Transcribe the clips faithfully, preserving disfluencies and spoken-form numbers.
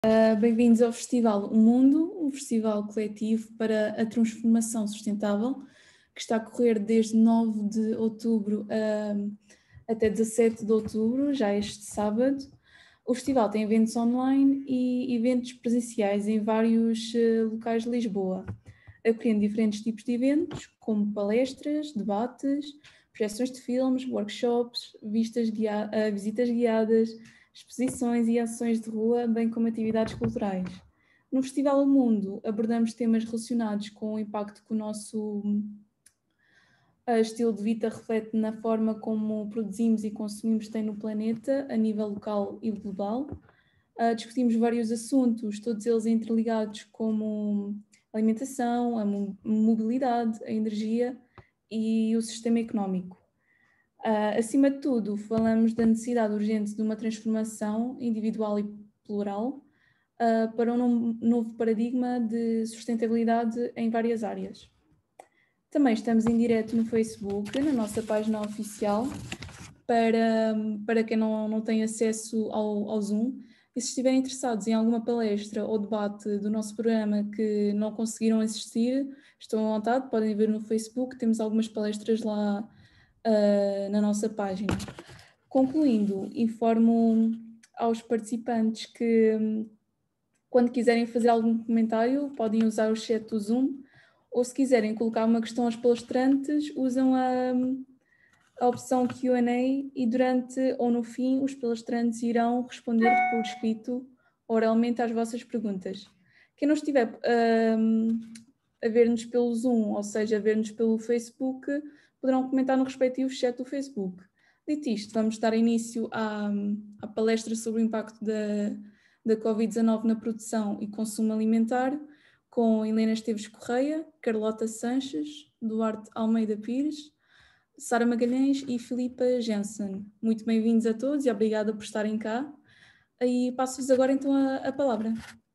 Uh, Bem-vindos ao Festival O Mundo, um festival coletivo para a transformação sustentável, que está a correr desde nove de outubro uh, até dezassete de outubro, já este sábado. O festival tem eventos online e eventos presenciais em vários uh, locais de Lisboa, acolhendo diferentes tipos de eventos, como palestras, debates, projeções de filmes, workshops, vistas guia- uh, visitas guiadas, exposições e ações de rua, bem como atividades culturais. No Festival O Mundo abordamos temas relacionados com o impacto que o nosso uh, estilo de vida reflete na forma como produzimos e consumimos tem no planeta, a nível local e global. Uh, discutimos vários assuntos, todos eles interligados, como a alimentação, a mo- mobilidade, a energia e o sistema económico. Uh, acima de tudo, falamos da necessidade urgente de uma transformação individual e plural uh, para um no- novo paradigma de sustentabilidade em várias áreas. Também estamos em direto no Facebook, na nossa página oficial, para, para quem não, não tem acesso ao, ao Zoom. E se estiverem interessados em alguma palestra ou debate do nosso programa que não conseguiram assistir, estão à vontade, podem ver no Facebook, temos algumas palestras lá uh, na nossa página. Concluindo, informo aos participantes que, quando quiserem fazer algum comentário, podem usar o chat do Zoom, ou se quiserem colocar uma questão aos palestrantes, usam a, a opção Q and A e durante ou no fim os palestrantes irão responder por escrito oralmente às vossas perguntas. Quem não estiver um, a ver-nos pelo Zoom, ou seja, a ver-nos pelo Facebook, poderão comentar no respectivo chat do Facebook. Dito isto, vamos dar início à, à palestra sobre o impacto da, da covid dezanove na produção e consumo alimentar, com Helena Esteves Correia, Carlota Sanches, Duarte Almeida Pires, Sara Magalhães e Filipa Jensen. Muito bem-vindos a todos e obrigada por estarem cá. E passo-vos agora então a, a palavra.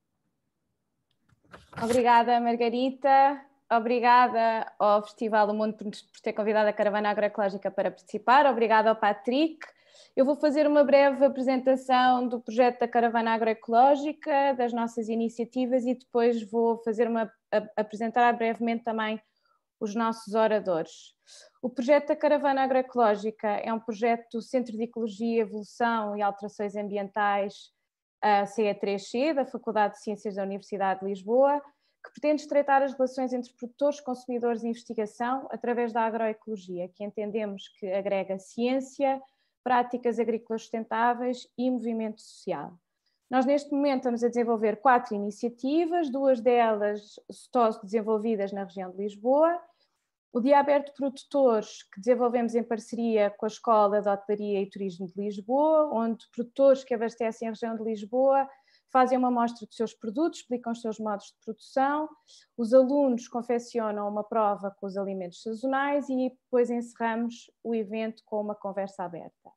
Obrigada, Margarita. Obrigada ao Festival do Mundo por ter convidado a Caravana Agroecológica para participar. Obrigada ao Patrick. Eu vou fazer uma breve apresentação do projeto da Caravana Agroecológica, das nossas iniciativas e depois vou fazer uma, a, apresentar brevemente também os nossos oradores. O projeto da Caravana Agroecológica é um projeto do Centro de Ecologia, Evolução e Alterações Ambientais, a C E três C, da Faculdade de Ciências da Universidade de Lisboa, que pretende estreitar as relações entre produtores, consumidores e investigação através da agroecologia, que entendemos que agrega ciência, práticas agrícolas sustentáveis e movimento social. Nós neste momento estamos a desenvolver quatro iniciativas, duas delas estão desenvolvidas na região de Lisboa. O Dia Aberto Produtores, que desenvolvemos em parceria com a Escola de Hotelaria e Turismo de Lisboa, onde produtores que abastecem a região de Lisboa fazem uma mostra dos seus produtos, explicam os seus modos de produção, os alunos confeccionam uma prova com os alimentos sazonais e depois encerramos o evento com uma conversa aberta.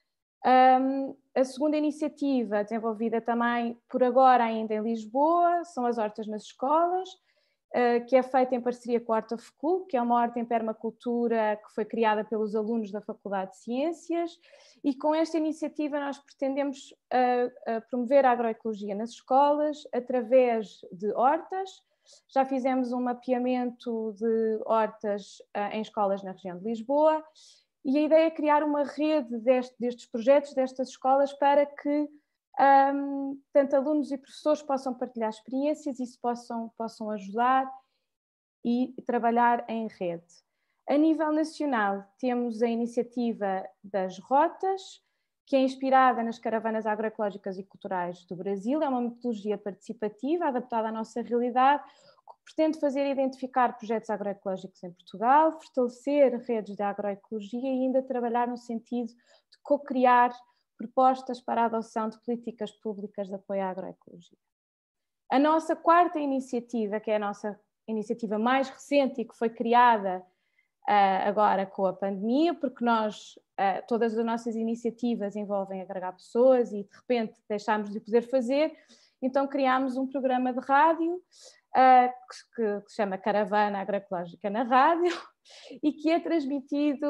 Um, a segunda iniciativa, desenvolvida também por agora ainda em Lisboa, são as hortas nas escolas, uh, que é feita em parceria com a Horta Fecul, que é uma horta em permacultura que foi criada pelos alunos da Faculdade de Ciências, e com esta iniciativa nós pretendemos uh, uh, promover a agroecologia nas escolas através de hortas. Já fizemos um mapeamento de hortas uh, em escolas na região de Lisboa, e a ideia é criar uma rede deste, destes projetos, destas escolas, para que um, tanto alunos e professores possam partilhar experiências e se possam, possam ajudar e trabalhar em rede. A nível nacional, temos a iniciativa das rotas, que é inspirada nas caravanas agroecológicas e culturais do Brasil. É uma metodologia participativa adaptada à nossa realidade, pretende fazer identificar projetos agroecológicos em Portugal, fortalecer redes de agroecologia e ainda trabalhar no sentido de co-criar propostas para a adoção de políticas públicas de apoio à agroecologia. A nossa quarta iniciativa, que é a nossa iniciativa mais recente e que foi criada uh, agora com a pandemia, porque nós, uh, todas as nossas iniciativas envolvem agregar pessoas e de repente deixámos de poder fazer, então criámos um programa de rádio Uh, que, que se chama Caravana Agroecológica na Rádio e que é transmitido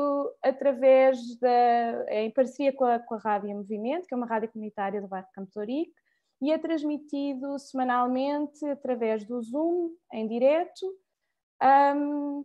através da, em parceria com a, com a Rádio Movimento, que é uma rádio comunitária do bairro Campo de Ourique, e é transmitido semanalmente através do Zoom, em direto, um,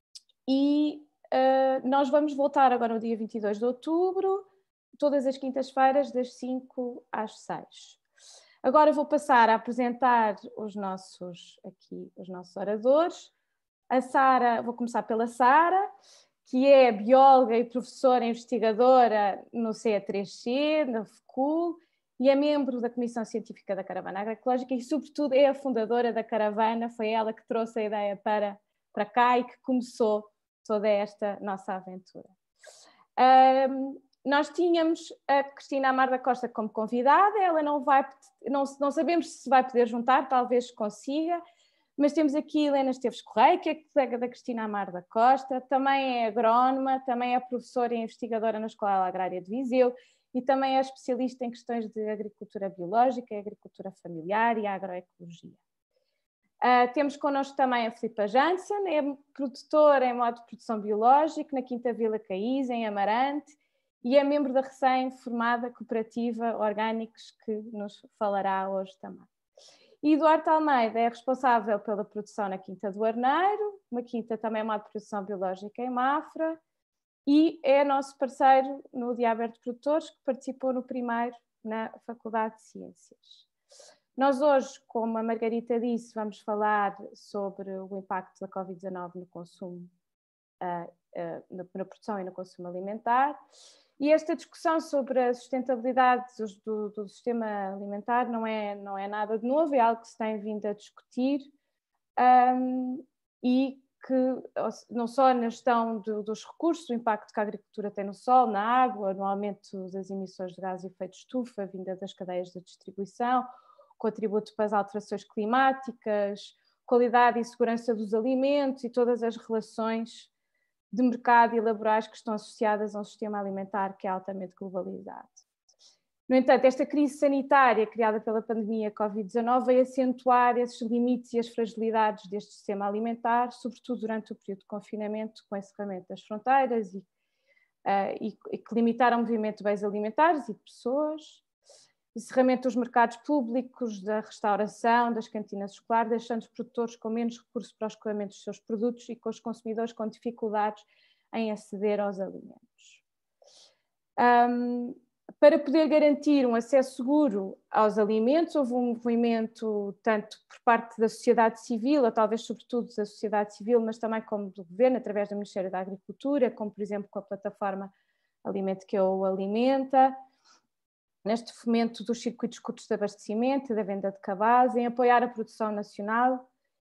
e uh, nós vamos voltar agora no dia vinte e dois de outubro, todas as quintas-feiras, das cinco às seis. Agora vou passar a apresentar os nossos, aqui, os nossos oradores. A Sara, vou começar pela Sara, que é bióloga e professora investigadora no C E três C, na F C U L, e é membro da Comissão Científica da Caravana Agroecológica e, sobretudo, é a fundadora da Caravana. Foi ela que trouxe a ideia para, para cá e que começou toda esta nossa aventura. Um, nós tínhamos a Cristina Amar da Costa como convidada, ela não vai, não, não sabemos se vai poder juntar, talvez consiga, mas temos aqui Helena Esteves Correia, que é colega da Cristina Amar da Costa, também é agrónoma, também é professora e investigadora na Escola Agrária de Viseu e também é especialista em questões de agricultura biológica, agricultura familiar e agroecologia. Uh, temos connosco também a Filipa Jansen, é produtora em modo de produção biológico na Quinta Vila Caís, em Amarante, e é membro da recém-formada cooperativa Orgânicos, que nos falará hoje também. E Duarte Almeida é responsável pela produção na Quinta do Arneiro, uma quinta também em modo de produção biológica em Mafra, e é nosso parceiro no Dia Aberto de Produtores, que participou no primeiro na Faculdade de Ciências. Nós hoje, como a Margarita disse, vamos falar sobre o impacto da Covid dezanove no consumo, uh, uh, na, na produção e no consumo alimentar. E esta discussão sobre a sustentabilidade do, do, do sistema alimentar não é, não é nada de novo, é algo que se tem vindo a discutir um, e que não só na gestão do, dos recursos, o impacto que a agricultura tem no solo, na água, no aumento das emissões de gases de efeito de estufa, vinda das cadeias de distribuição, contributo para as alterações climáticas, qualidade e segurança dos alimentos e todas as relações de mercado e laborais que estão associadas a um sistema alimentar que é altamente globalizado. No entanto, esta crise sanitária criada pela pandemia Covid dezanove veio acentuar esses limites e as fragilidades deste sistema alimentar, sobretudo durante o período de confinamento, com o encerramento das fronteiras e, uh, e, e que limitaram o movimento de bens alimentares e de pessoas, encerramento dos mercados públicos, da restauração, das cantinas escolares, deixando os produtores com menos recursos para o escoamento dos seus produtos e com os consumidores com dificuldades em aceder aos alimentos. Um, para poder garantir um acesso seguro aos alimentos, houve um movimento tanto por parte da sociedade civil, ou talvez sobretudo da sociedade civil, mas também como do governo, através do Ministério da Agricultura, como por exemplo com a plataforma Alimento que o Alimenta, neste fomento dos circuitos curtos de abastecimento, da venda de cabazes, em apoiar a produção nacional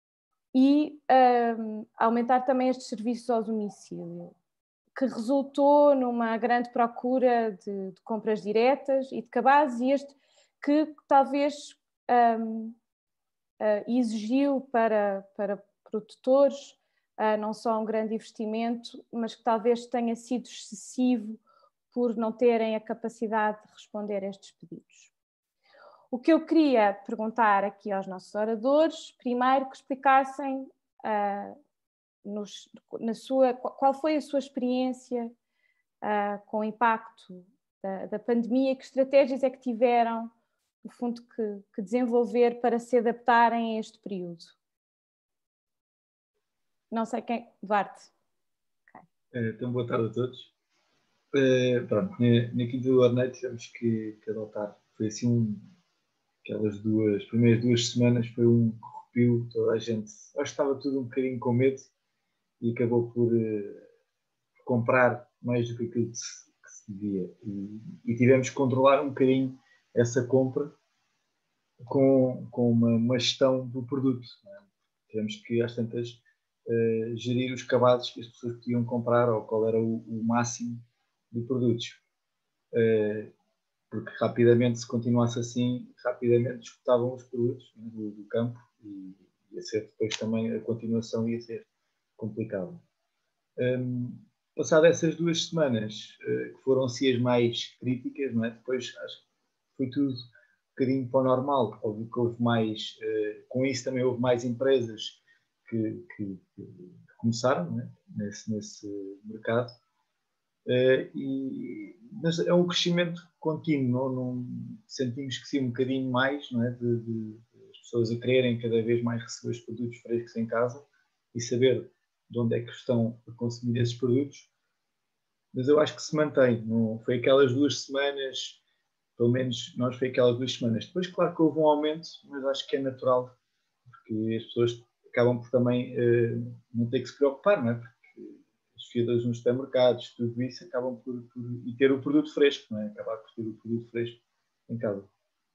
e um, aumentar também estes serviços ao domicílio, que resultou numa grande procura de, de compras diretas e de cabazes, e este que talvez um, uh, exigiu para, para produtores uh, não só um grande investimento, mas que talvez tenha sido excessivo por não terem a capacidade de responder a estes pedidos. O que eu queria perguntar aqui aos nossos oradores, primeiro que explicassem uh, nos, na sua, qual foi a sua experiência uh, com o impacto da, da pandemia, que estratégias é que tiveram, no fundo, que, que desenvolver para se adaptarem a este período. Não sei quem... Duarte. Okay. Então, boa tarde a todos. Uh, pronto, na, na Quinta do Arneiro tivemos que, que adotar, foi assim, um, aquelas duas, primeiras duas semanas foi um corrupio, toda a gente, acho que estava tudo um bocadinho com medo e acabou por, uh, por comprar mais do que aquilo que se, que se devia e, e tivemos que controlar um bocadinho essa compra com, com uma, uma gestão do produto, não é? Tivemos que às tantas uh, gerir os cabazes que as pessoas podiam comprar ou qual era o, o máximo de produtos, porque rapidamente, se continuasse assim, rapidamente esgotavam os produtos do, do campo e ia ser depois também a continuação ia ser complicada. Um, passado essas duas semanas, uh, que foram assim as mais críticas, não é? Depois acho que foi tudo um bocadinho para o normal, óbvio que houve mais, uh, com isso também houve mais empresas que, que, que começaram, não é? nesse, nesse mercado. Uh, e, mas é um crescimento contínuo, não, não, sentimos que sim um bocadinho mais, não é? de, de, de as pessoas a quererem cada vez mais receber os produtos frescos em casa e saber de onde é que estão a consumir esses produtos, mas eu acho que se mantém, não, foi aquelas duas semanas, pelo menos nós foi aquelas duas semanas, depois claro que houve um aumento, mas acho que é natural, porque as pessoas acabam por também uh, não ter que se preocupar, não é? Porque as filas nos supermercados, tudo isso, acabam por, por e ter o produto fresco, não é? Acabar por ter o produto fresco em casa.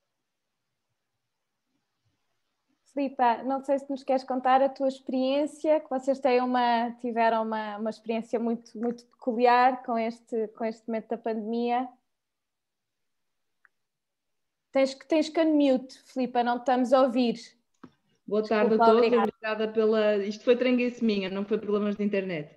Filipa, não sei se nos queres contar a tua experiência, que vocês têm uma, tiveram uma, uma experiência muito, muito peculiar com este, com este momento da pandemia. Tens, tens que unmute, Filipa, não estamos a ouvir. Boa tarde Desculpa, a todos, obrigada. obrigada pela... Isto foi tranguice minha, não foi problemas de internet.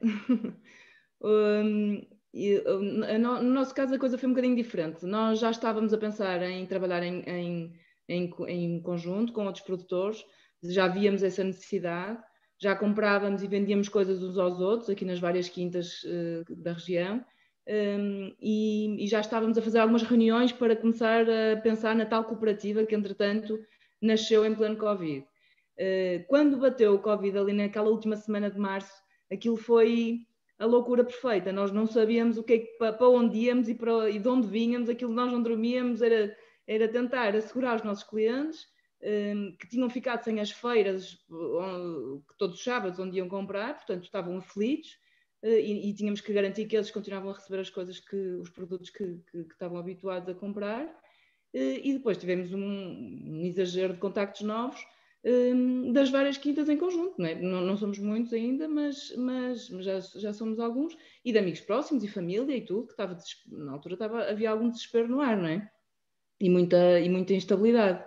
um, e, no, no nosso caso a coisa foi um bocadinho diferente. Nós já estávamos a pensar em trabalhar em, em, em, em conjunto com outros produtores, já víamos essa necessidade, já comprávamos e vendíamos coisas uns aos outros aqui nas várias quintas uh, da região. Um, e, e já estávamos a fazer algumas reuniões para começar a pensar na tal cooperativa que entretanto nasceu em pleno Covid. Uh, quando bateu o Covid ali naquela última semana de março, aquilo foi a loucura perfeita, nós não sabíamos o que é que, para, para onde íamos e, para, e de onde vínhamos, aquilo nós não dormíamos, era, era tentar assegurar os nossos clientes um, que tinham ficado sem as feiras um, todos os sábados onde iam comprar, portanto estavam aflitos. Uh, e, e tínhamos que garantir que eles continuavam a receber as coisas, que, os produtos que, que, que estavam habituados a comprar. Uh, e depois tivemos um, um exagero de contactos novos um, das várias quintas em conjunto. Não, é? não, não somos muitos ainda, mas, mas já, já somos alguns. E de amigos próximos e família e tudo, que estava, na altura estava, havia algum desespero no ar, não é? E muita, e muita instabilidade.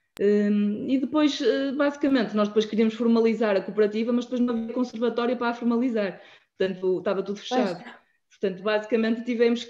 Um, e depois, basicamente, nós depois queríamos formalizar a cooperativa, mas depois não havia conservatório para a formalizar. Portanto, estava tudo fechado. Pois. Portanto, basicamente tivemos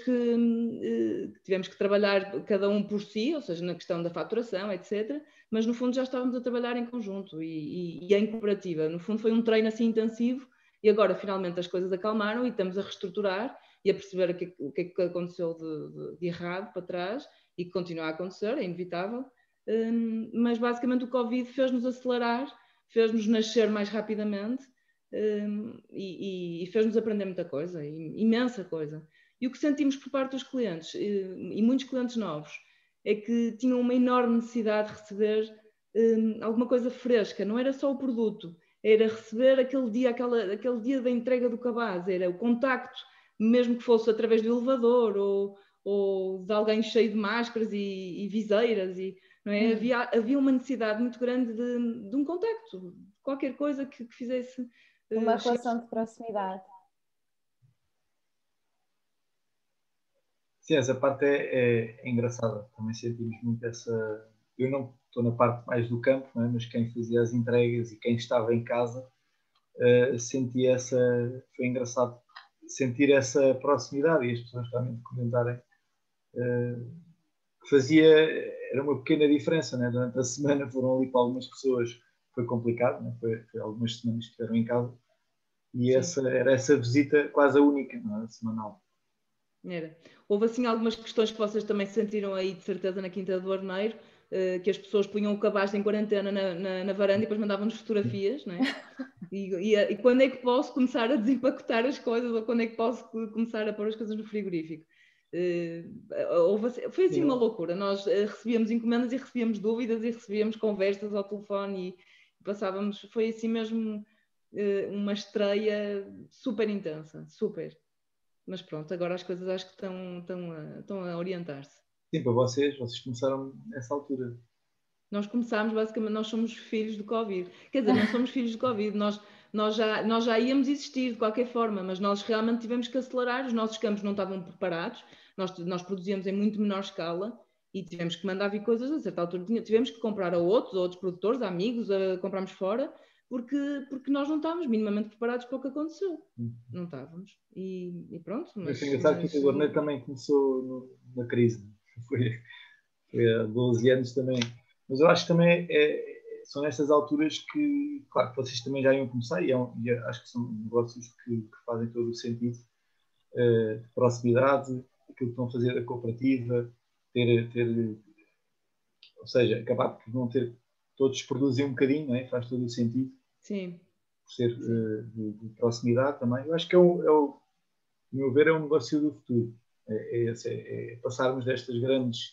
que, tivemos que trabalhar cada um por si, ou seja, na questão da faturação, etcétera. Mas, no fundo, já estávamos a trabalhar em conjunto e, e, e em cooperativa. No fundo, foi um treino assim intensivo e agora, finalmente, as coisas acalmaram e estamos a reestruturar e a perceber o que, o que é que aconteceu de, de, de errado para trás e que continua a acontecer, é inevitável. Um, mas, basicamente, o Covid fez-nos acelerar, fez-nos nascer mais rapidamente. Um, e, e fez-nos aprender muita coisa, imensa coisa. E o que sentimos por parte dos clientes, e, e muitos clientes novos, é que tinham uma enorme necessidade de receber um, alguma coisa fresca. Não era só o produto, era receber aquele dia, aquela, aquele dia da entrega do cabaz, era o contacto, mesmo que fosse através do elevador ou, ou de alguém cheio de máscaras e, e viseiras. E, não é? Hum. havia, havia uma necessidade muito grande de, de um contacto, qualquer coisa que, que fizesse... Uma relação de proximidade. Sim, essa parte é, é, é engraçada. Também sentimos muito essa... Eu não estou na parte mais do campo, não é? Mas quem fazia as entregas e quem estava em casa uh, sentia essa... Foi engraçado sentir essa proximidade e as pessoas realmente comentarem uh, que fazia... Era uma pequena diferença, não é? Durante a semana foram ali para algumas pessoas... Foi complicado, né? foi, foi algumas semanas que estiveram em casa e essa, era essa visita quase a única, não é? Semanal. Era. Houve assim algumas questões que vocês também sentiram aí de certeza na Quinta do Arneiro, uh, que as pessoas punham o cabaz em quarentena na, na, na varanda e depois mandavam-nos fotografias, não é? E, e, e quando é que posso começar a desempacotar as coisas ou quando é que posso começar a pôr as coisas no frigorífico? Uh, houve, foi assim uma loucura. Nós uh, recebíamos encomendas e recebíamos dúvidas e recebíamos conversas ao telefone e passávamos, foi assim mesmo uh, uma estreia super intensa, super. Mas pronto, agora as coisas acho que estão, estão, a, estão a orientar-se. Sim, para vocês, vocês começaram nessa altura. Nós começámos, basicamente, nós somos filhos do Covid. Quer dizer, não somos filhos do Covid, nós, nós, já, nós já íamos existir de qualquer forma, mas nós realmente tivemos que acelerar, os nossos campos não estavam preparados, nós, nós produzíamos em muito menor escala e tivemos que mandar vir coisas, a certa altura tivemos que comprar a outros, a outros produtores, a amigos, a comprarmos fora, porque, porque nós não estávamos minimamente preparados para o que aconteceu. Uhum. Não estávamos. E, e pronto. Mas foi engraçado que o Arneiro também começou no, na crise. Foi, foi há doze anos também. Mas eu acho que também é, são nestas alturas que, claro, que vocês também já iam começar e, é um, e acho que são negócios que, que fazem todo o sentido. uh, de proximidade, aquilo que estão a fazer a cooperativa, ter, ter, ou seja, acabar por não ter, todos produzem um bocadinho, não é? Faz todo o sentido. Sim. Por ser uh, de, de proximidade também. Eu acho que é o, é o, a meu ver, é um negócio do futuro. É, é, é, é passarmos destas grandes,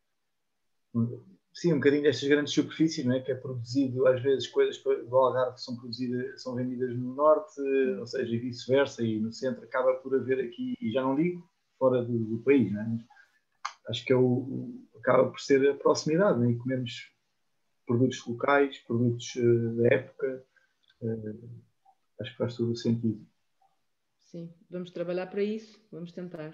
sim, um bocadinho destas grandes superfícies, não é? Que é produzido, às vezes, coisas do Algarve que são produzidas, são vendidas no norte, ou seja, e vice-versa, e no centro acaba por haver aqui, e já não digo, fora do, do país, não é? Mas acho que é o, o, acaba por ser a proximidade, não é? E comermos produtos locais, produtos uh, da época, uh, acho que faz todo o sentido. Sim, vamos trabalhar para isso, vamos tentar.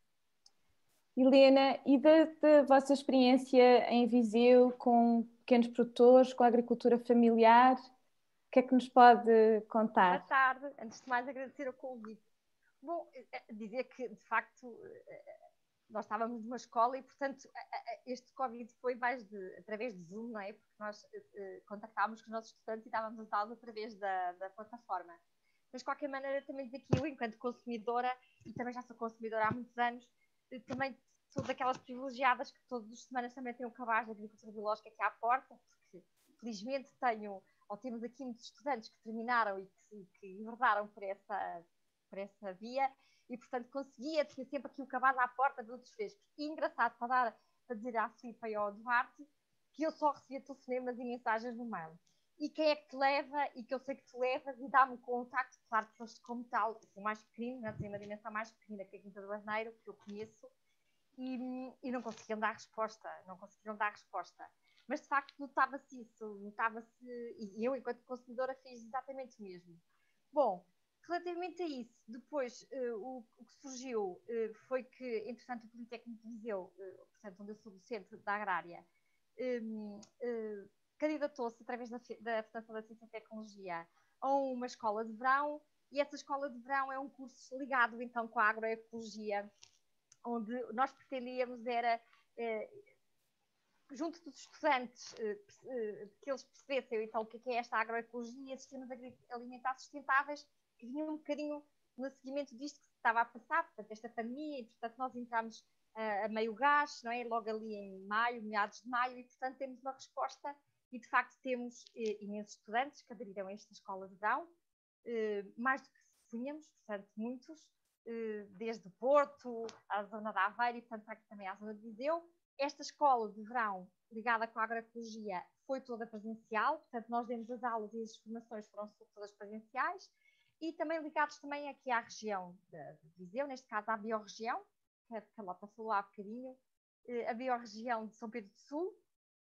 Helena, e da, da vossa experiência em Viseu com pequenos produtores, com a agricultura familiar, o que é que nos pode contar? Boa tarde, antes de mais agradecer o convite. Bom, dizer que de facto nós estávamos numa escola e portanto este Covid foi mais de, através de Zoom, não é? Porque nós uh, contactávamos com os nossos estudantes e estávamos a usá-los através da, da plataforma. Mas de qualquer maneira também dizer que eu, enquanto consumidora, e também já sou consumidora há muitos anos, também sou daquelas privilegiadas que todas as semanas também tenho um cabaz de agricultura biológica aqui à porta, porque felizmente tenho, ou temos aqui muitos estudantes que terminaram e que, que enverdaram por essa, por essa via, e portanto conseguia ter sempre aqui o cabaz à porta de outros frescos. E engraçado para, dar, para dizer à Filipa e ao Duarte que eu só recebia telefonemas e mensagens no mail. E quem é que te leva, e que eu sei que tu levas, e dá-me o contacto, claro que foste como tal, sou mais pequeno, né? Tem uma dimensão mais pequena que a Quinta do Asneiro, que eu conheço, e, e não conseguiam dar resposta, não conseguiam dar resposta. Mas de facto notava-se isso, notava-se, e eu enquanto consumidora fiz exatamente o mesmo. Bom, relativamente a isso, depois uh, o, o que surgiu uh, foi que, entretanto, o Politécnico de Viseu, uh, portanto, onde eu sou docente da agrária, um, uh, candidatou-se através da, da Fundação da Ciência e Tecnologia a uma escola de verão, e essa escola de verão é um curso ligado então com a agroecologia, onde nós pretendíamos era, eh, junto dos estudantes, eh, eh, que eles percebessem então o que é esta agroecologia, sistemas alimentares sustentáveis, que vinham um bocadinho no seguimento disto que se estava a passar, portanto, esta pandemia, e portanto nós entramos uh, a meio gás, não é? Logo ali em maio, meados de maio, e portanto temos uma resposta, e de facto temos eh, imensos estudantes que aderiram a esta escola de verão, eh, mais do que supunhamos, portanto muitos, desde Porto, à zona da Aveiro e, portanto, aqui também à zona de Viseu. Esta escola de verão ligada com a agroecologia foi toda presencial, portanto, nós demos as aulas e as formações foram todas presenciais, e também ligados também aqui à região de Viseu, neste caso à biorregião, que a Carlota falou há bocadinho, a biorregião de São Pedro do Sul,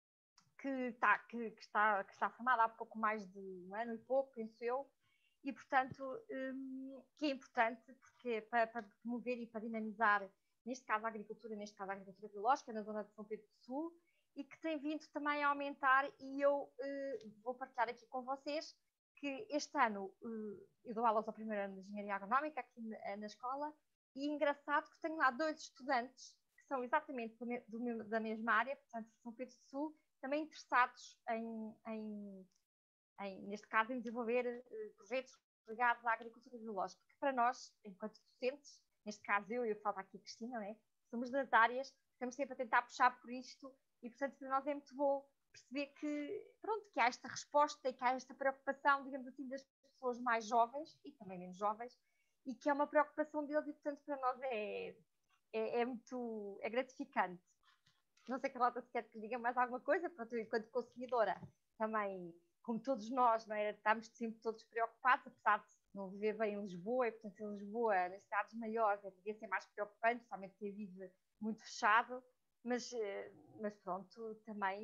que está, que, que, está, que está formada há pouco mais de um ano e pouco, penso eu, e, portanto, um, que é importante porque para, para promover e para dinamizar, neste caso a agricultura, neste caso a agricultura biológica, na zona de São Pedro do Sul, e que tem vindo também a aumentar, e eu uh, vou partilhar aqui com vocês que este ano uh, eu dou aulas ao primeiro ano de Engenharia Agronómica aqui na, na escola, e é engraçado que tenho lá dois estudantes que são exatamente do, do, da mesma área, portanto, de São Pedro do Sul, também interessados em... em Em, neste caso, em desenvolver uh, projetos ligados à agricultura biológica, que para nós, enquanto docentes, neste caso eu e eu falo aqui a Cristina, né, somos das áreas, estamos sempre a tentar puxar por isto, e portanto para nós é muito bom perceber que, pronto, que há esta resposta e que há esta preocupação, digamos assim, das pessoas mais jovens e também menos jovens, e que é uma preocupação deles, e portanto para nós é, é, é muito é gratificante. Não sei que a Carlota se quer que diga mais alguma coisa, pronto, eu, enquanto consumidora também, como todos nós, não é? Estamos sempre todos preocupados, apesar de não viver bem em Lisboa, e portanto em Lisboa, nas cidades maiores, é devia ser mais preocupante, somente quem vive muito fechado, mas, mas pronto, também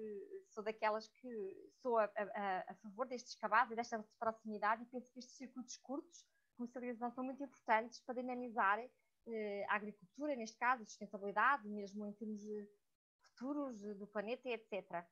sou daquelas que sou a, a, a favor destes cabazes e desta proximidade, e penso que estes circuitos curtos, comercialização, são muito importantes para dinamizar eh, a agricultura, neste caso, a sustentabilidade, mesmo em termos futuros do planeta, etcétera.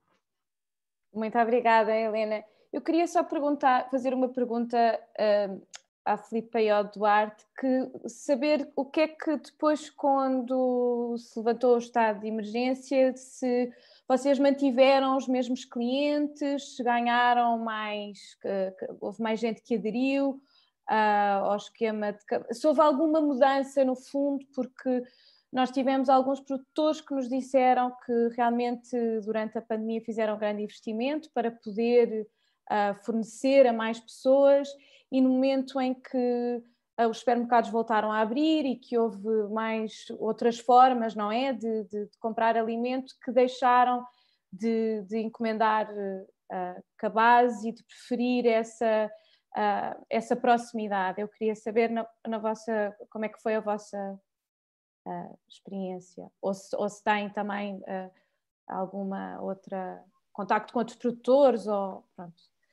Muito obrigada, Helena. Eu queria só perguntar, fazer uma pergunta uh, à Filipa e ao Duarte, que saber o que é que depois, quando se levantou o estado de emergência, se vocês mantiveram os mesmos clientes, se ganharam mais, que, que houve mais gente que aderiu, uh, ao esquema de... Se houve alguma mudança no fundo, porque nós tivemos alguns produtores que nos disseram que realmente durante a pandemia fizeram um grande investimento para poder uh, fornecer a mais pessoas, e no momento em que uh, os supermercados voltaram a abrir e que houve mais outras formas, não é, de, de, de comprar alimento, que deixaram de, de encomendar uh, cabazes e de preferir essa, uh, essa proximidade. Eu queria saber na, na vossa, como é que foi a vossa Uh, experiência, ou se, ou se têm também uh, alguma outra contacto com outros produtores, ou pronto.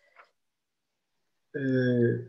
Uh,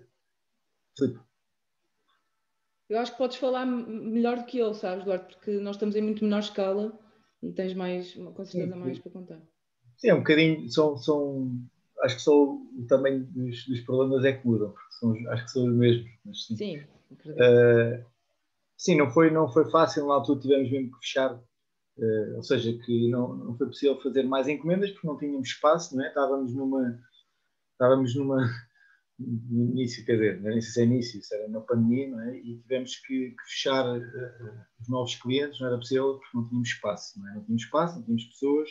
eu acho que podes falar melhor do que eu, sabes, Duarte, porque nós estamos em muito menor escala e tens mais, com certeza, mais para contar. Sim, é um bocadinho, são, são acho que só o tamanho dos, dos problemas é que mudam, porque são, acho que são os mesmos. Mas sim, sim, uh, sim, não foi, não foi fácil, na altura tivemos mesmo que fechar, uh, ou seja, que não, não foi possível fazer mais encomendas porque não tínhamos espaço, não é? Estávamos numa, estávamos numa, no início, quer dizer, não sei se é início, se era na pandemia, não é? E tivemos que, que fechar uh, os novos clientes, não era possível porque não tínhamos espaço, não é? Não tínhamos espaço, não tínhamos pessoas,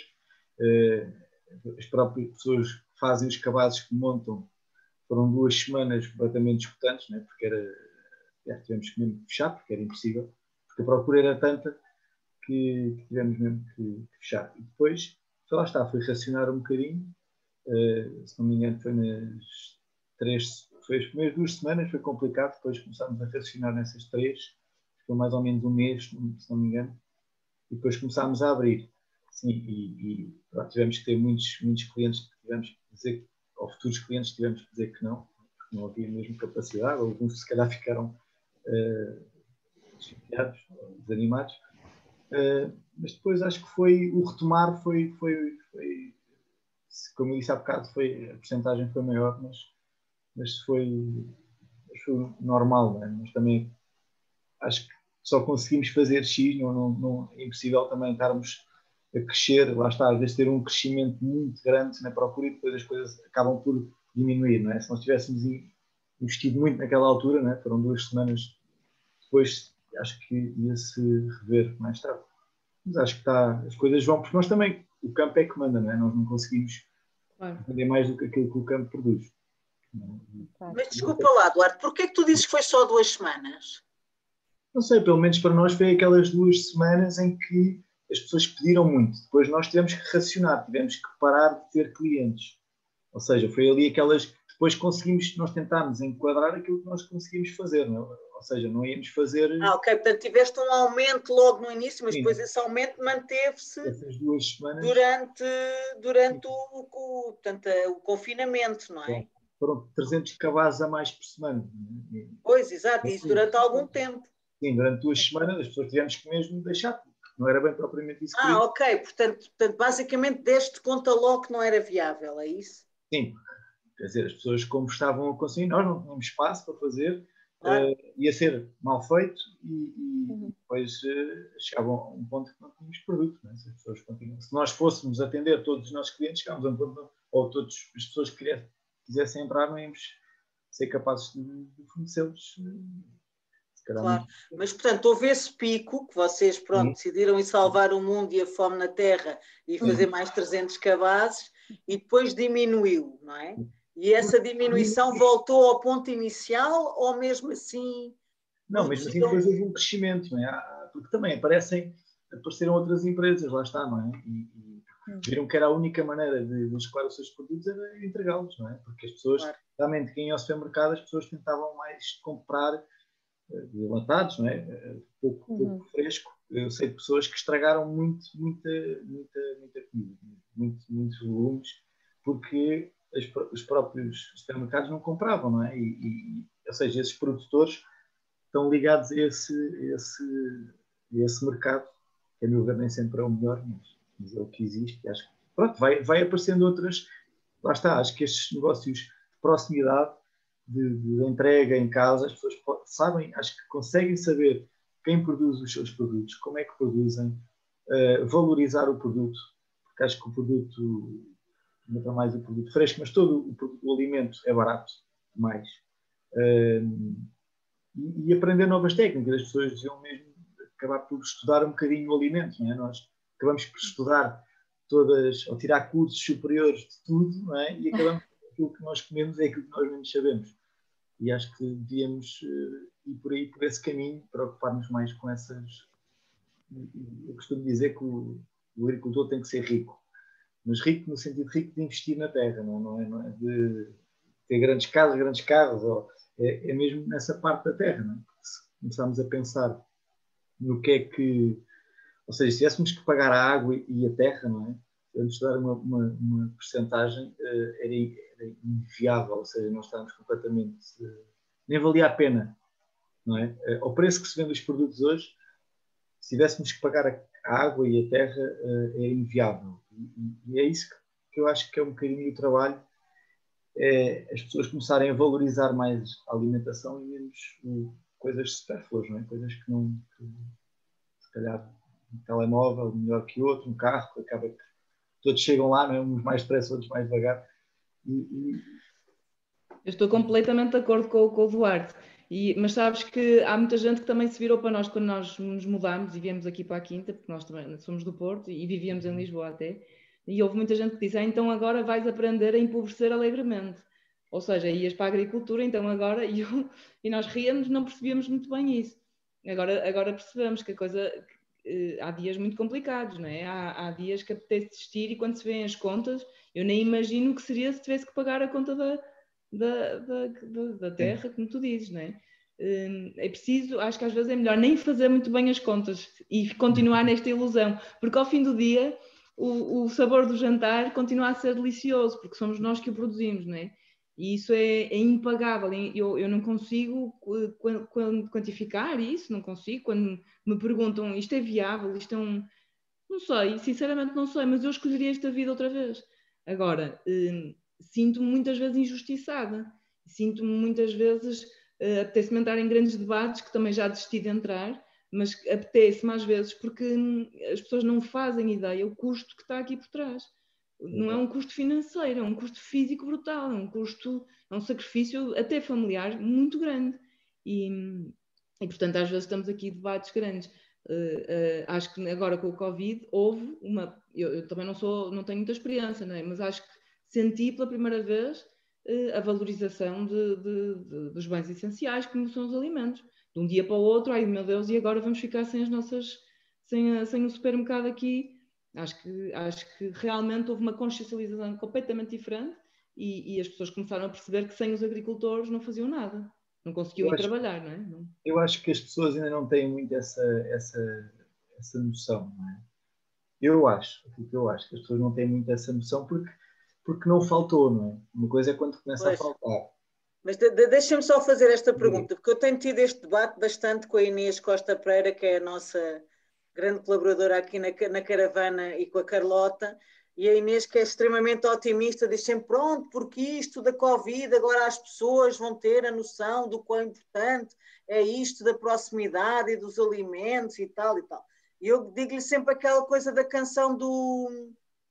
uh, as próprias pessoas que fazem os cabazes que montam, foram duas semanas completamente esgotantes, não é? Porque era... Já tivemos que mesmo fechar, porque era impossível, porque a procura era tanta que, que tivemos mesmo que, que fechar. E depois, foi lá está, foi racionar um bocadinho, uh, se não me engano foi nas três, foi as primeiras duas semanas, foi complicado, depois começámos a racionar nessas três, foi mais ou menos um mês, se não me engano, e depois começámos a abrir. Sim, e, e pronto, tivemos que ter muitos, muitos clientes que tivemos que dizer, ou futuros clientes tivemos que dizer que não, porque não havia mesmo capacidade, alguns se calhar ficaram Uh, desfiados, desanimados, uh, mas depois acho que foi o retomar foi, foi, foi como eu disse há bocado, foi, a porcentagem foi maior, mas, mas foi, foi normal, não é? Mas também acho que só conseguimos fazer X, não, não, não, é impossível também estarmos a crescer, lá está, às vezes ter um crescimento muito grande na procura e depois as coisas acabam por diminuir, não é? Se nós tivéssemos investido muito naquela altura, não é? Foram duas semanas depois, acho que ia-se rever mais tarde. Mas acho que está, as coisas vão, porque nós também, o campo é que manda, não é? Nós não conseguimos claro. vender mais do que aquilo que o campo produz. Mas desculpa lá, Duarte, porquê é que tu dizes que foi só duas semanas? Não sei, pelo menos para nós foi aquelas duas semanas em que as pessoas pediram muito. Depois nós tivemos que racionar, tivemos que parar de ter clientes. Ou seja, foi ali aquelas... Depois conseguimos, nós tentámos enquadrar aquilo que nós conseguimos fazer, não é? Ou seja, não íamos fazer... Ah, ok, portanto tiveste um aumento logo no início, mas Sim. depois esse aumento manteve-se durante, durante o, o, portanto, o confinamento, não é? Bom, foram trezentos cabazes a mais por semana. Pois, exato, e isso durante algum tempo. Sim, durante duas semanas as pessoas tivemos que mesmo deixar, não era bem propriamente isso que Ah, ok, portanto, portanto basicamente deste conta logo que não era viável, é isso? Sim, quer dizer, as pessoas como estavam a conseguir, nós não tínhamos espaço para fazer, claro. uh, ia ser mal feito e, e uhum. depois uh, chegavam a um ponto que não tínhamos produto. Não é? Se, as pessoas continuam, se nós fôssemos atender todos os nossos clientes, chegávamos a um ponto, ou todas as pessoas que quisessem, quisessem entrar, não íamos ser capazes de, de fornecê-los. Claro, muito... mas portanto houve esse pico que vocês pronto, uhum. decidiram ir salvar o mundo e a fome na terra e fazer uhum. mais trezentos cabazes e depois diminuiu, não é? E essa diminuição voltou ao ponto inicial ou mesmo assim? Não, mesmo assim depois houve um crescimento, não é? Porque também aparecem, apareceram outras empresas, lá está, não é? E, e viram que era a única maneira de, de escoar os seus produtos era entregá-los, não é? Porque as pessoas, claro. realmente, quem ia ao supermercado, as pessoas tentavam mais comprar de latados, não é? Pouco, pouco uhum. fresco. Eu sei de pessoas que estragaram muito, muita, muita, muita comida, muito, muitos volumes, porque as, os próprios supermercados não compravam, não é? E, e, ou seja, esses produtores estão ligados a esse, a esse, a esse mercado, que a meu ver nem sempre é o melhor, mas, mas é o que existe. E acho que, pronto, vai, vai aparecendo outras, lá está, acho que estes negócios de proximidade, De, de entrega em casa, as pessoas sabem, acho que conseguem saber quem produz os seus produtos, como é que produzem, uh, valorizar o produto, porque acho que o produto, não é mais o produto fresco, mas todo o, produto, o alimento é barato, mais. Uh, e, e aprender novas técnicas. As pessoas deviam mesmo acabar por estudar um bocadinho o alimento, não é? Nós acabamos por estudar todas, ou tirar cursos superiores de tudo, não é? E acabamos por aquilo que nós comemos é aquilo que nós menos sabemos. E acho que devíamos uh, ir por aí, por esse caminho, preocupar-nos mais com essas... Eu costumo dizer que o, o agricultor tem que ser rico, mas rico no sentido rico de investir na terra, não, não, é, não é de ter grandes casas, grandes carros, ou, é, é mesmo nessa parte da terra, não é? Porque se começarmos a pensar no que é que... Ou seja, se tivéssemos que pagar a água e a terra, não é? Vamos dar uma, uma, uma percentagem, uh, era, era inviável, ou seja, nós estávamos completamente... Uh, nem valia a pena, não é? Uh, ao preço que se vende os produtos hoje, se tivéssemos que pagar a, a água e a terra, uh, é inviável. E, e é isso que eu acho que é um bocadinho o trabalho, é as pessoas começarem a valorizar mais a alimentação e menos uh, coisas supérfluas, não é? Coisas que não... Que, se calhar um telemóvel melhor que outro, um carro, acaba que todos chegam lá, não é? Uns mais depressa, outros mais devagar. E, e... Eu estou completamente de acordo com, com o Duarte. E, mas sabes que há muita gente que também se virou para nós quando nós nos mudámos e viemos aqui para a Quinta, porque nós também somos do Porto e vivíamos em Lisboa até, e houve muita gente que disse, ah, então agora vais aprender a empobrecer alegremente. Ou seja, ias para a agricultura, então agora, e, eu, e nós ríamos, não percebíamos muito bem isso. Agora, agora percebemos que a coisa, que, uh, há dias muito complicados, não é? Há, há dias que apetece desistir e quando se vêem as contas, eu nem imagino o que seria se tivesse que pagar a conta da... Da, da, da terra, como tu dizes, não é? É preciso, acho que às vezes é melhor nem fazer muito bem as contas e continuar nesta ilusão, porque ao fim do dia o, o sabor do jantar continua a ser delicioso, porque somos nós que o produzimos, não é? E isso é, é impagável. Eu, eu não consigo quantificar isso, não consigo. Quando me perguntam isto é viável, isto é um... Não sei, sinceramente não sei, mas eu escolheria esta vida outra vez. Agora... sinto-me muitas vezes injustiçada, sinto-me muitas vezes, uh, apetece-me entrar em grandes debates, que também já desisti de entrar, mas apetece-me às vezes porque as pessoas não fazem ideia o custo que está aqui por trás. Não é um custo financeiro, é um custo físico brutal, é um custo, é um sacrifício até familiar muito grande. E, e portanto às vezes estamos aqui em debates grandes. Uh, uh, acho que agora com o Covid houve uma... Eu, eu também não, sou, não tenho muita experiência, não é? Mas acho que senti pela primeira vez uh, a valorização de, de, de, dos bens essenciais, como são os alimentos. De um dia para o outro, ai meu Deus, e agora vamos ficar sem as nossas, sem, a, sem o supermercado aqui. Acho que, acho que realmente houve uma consciencialização completamente diferente e, e as pessoas começaram a perceber que sem os agricultores não faziam nada. Não conseguiam ir trabalhar, não é? Não. Eu acho que as pessoas ainda não têm muito essa, essa, essa noção, não é? Eu acho, o que eu acho, que as pessoas não têm muito essa noção porque porque não faltou, não é? Uma coisa é quando começa pois. a faltar. Mas de, de, deixa-me só fazer esta pergunta, porque eu tenho tido este debate bastante com a Inês Costa Pereira, que é a nossa grande colaboradora aqui na, na caravana, e com a Carlota, e a Inês, que é extremamente otimista, diz sempre, pronto, porque isto da Covid, agora as pessoas vão ter a noção do quão importante é isto da proximidade e dos alimentos e tal e tal. E eu digo-lhe sempre aquela coisa da canção do...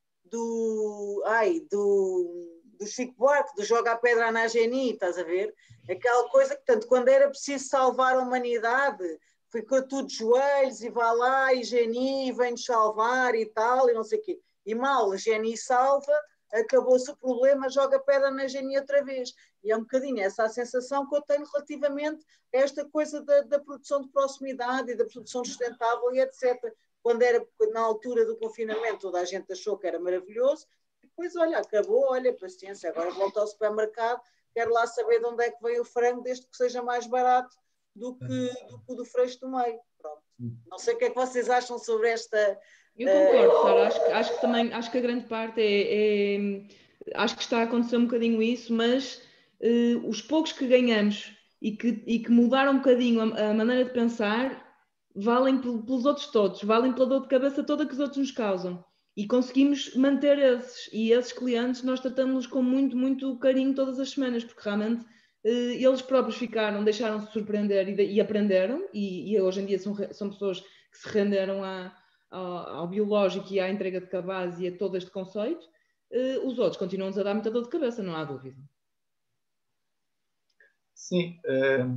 do, ai, do, do Chico Buarque, do Joga a Pedra na Geni, estás a ver? Aquela coisa que, tanto quando era preciso salvar a humanidade, ficou tudo de joelhos e vá lá e Geni vem-nos salvar e tal, e não sei o quê. E mal, Geni salva, acabou-se o problema, joga pedra na Geni outra vez. E é um bocadinho essa a sensação que eu tenho relativamente a esta coisa da, da produção de proximidade e da produção sustentável e etcétera. Quando era na altura do confinamento, toda a gente achou que era maravilhoso, depois, olha, acabou, olha, paciência, agora volto ao supermercado, quero lá saber de onde é que veio o frango, desde que seja mais barato do que do, que do freixo do meio. Pronto. Não sei o que é que vocês acham sobre esta... Eu concordo, uh... Sara, acho, acho que também, acho que a grande parte é, é... Acho que está a acontecer um bocadinho isso, mas uh, os poucos que ganhamos e que, e que mudaram um bocadinho a, a maneira de pensar... valem pelos outros todos, valem pela dor de cabeça toda que os outros nos causam. E conseguimos manter esses. E esses clientes nós tratamos-los com muito, muito carinho todas as semanas, porque realmente eh, eles próprios ficaram, deixaram-se surpreender e, e aprenderam, e, e hoje em dia são, são pessoas que se renderam a, ao, ao biológico e à entrega de cabazes e a todo este conceito. Eh, os outros continuam-nos a dar muita dor de cabeça, não há dúvida. Sim. Uh,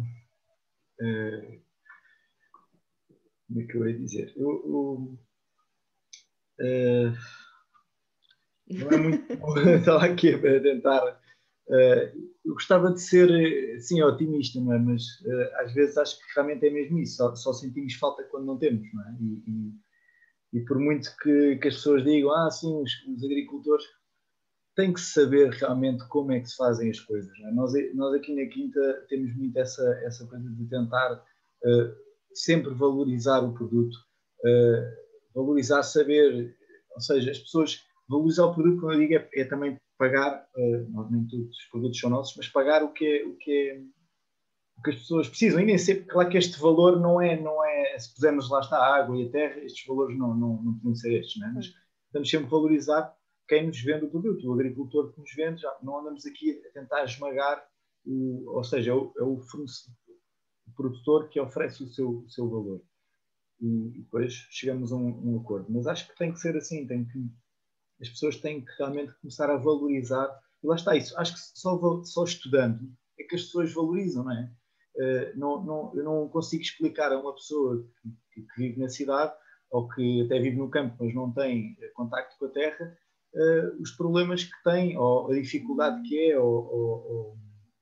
uh, como é que eu ia dizer? Eu, eu, uh, não é muito... Estava aqui a tentar... Uh, eu gostava de ser, sim, otimista, não é? Mas uh, às vezes acho que realmente é mesmo isso. Só, só sentimos falta quando não temos, não é? E, e, e por muito que, que as pessoas digam, ah, sim, os, os agricultores... tem que saber realmente como é que se fazem as coisas. Não é? nós, nós aqui na Quinta temos muito essa, essa coisa de tentar uh, sempre valorizar o produto, uh, valorizar, saber, ou seja, as pessoas valorizar o produto, como eu digo, é, é também pagar, uh, nós nem todos os produtos são nossos, mas pagar o que é, o que é o que as pessoas precisam. E nem sempre, claro que este valor não é, não é, se pusermos lá está a água e a terra, estes valores não, não, não podem ser estes, não é? Mas temos sempre a valorizar quem nos vende o produto, o agricultor que nos vende, já não andamos aqui a tentar esmagar, o, ou seja, é o, é o, o produtor que oferece o seu, o seu valor. E, e depois chegamos a um, um acordo. Mas acho que tem que ser assim, tem que, as pessoas têm que realmente começar a valorizar, e lá está isso, acho que só, só estudando é que as pessoas valorizam, não é? Uh, não, não, eu não consigo explicar a uma pessoa que, que vive na cidade, ou que até vive no campo, mas não tem contacto com a terra, Uh, os problemas que tem, ou a dificuldade que é, ou, ou, ou,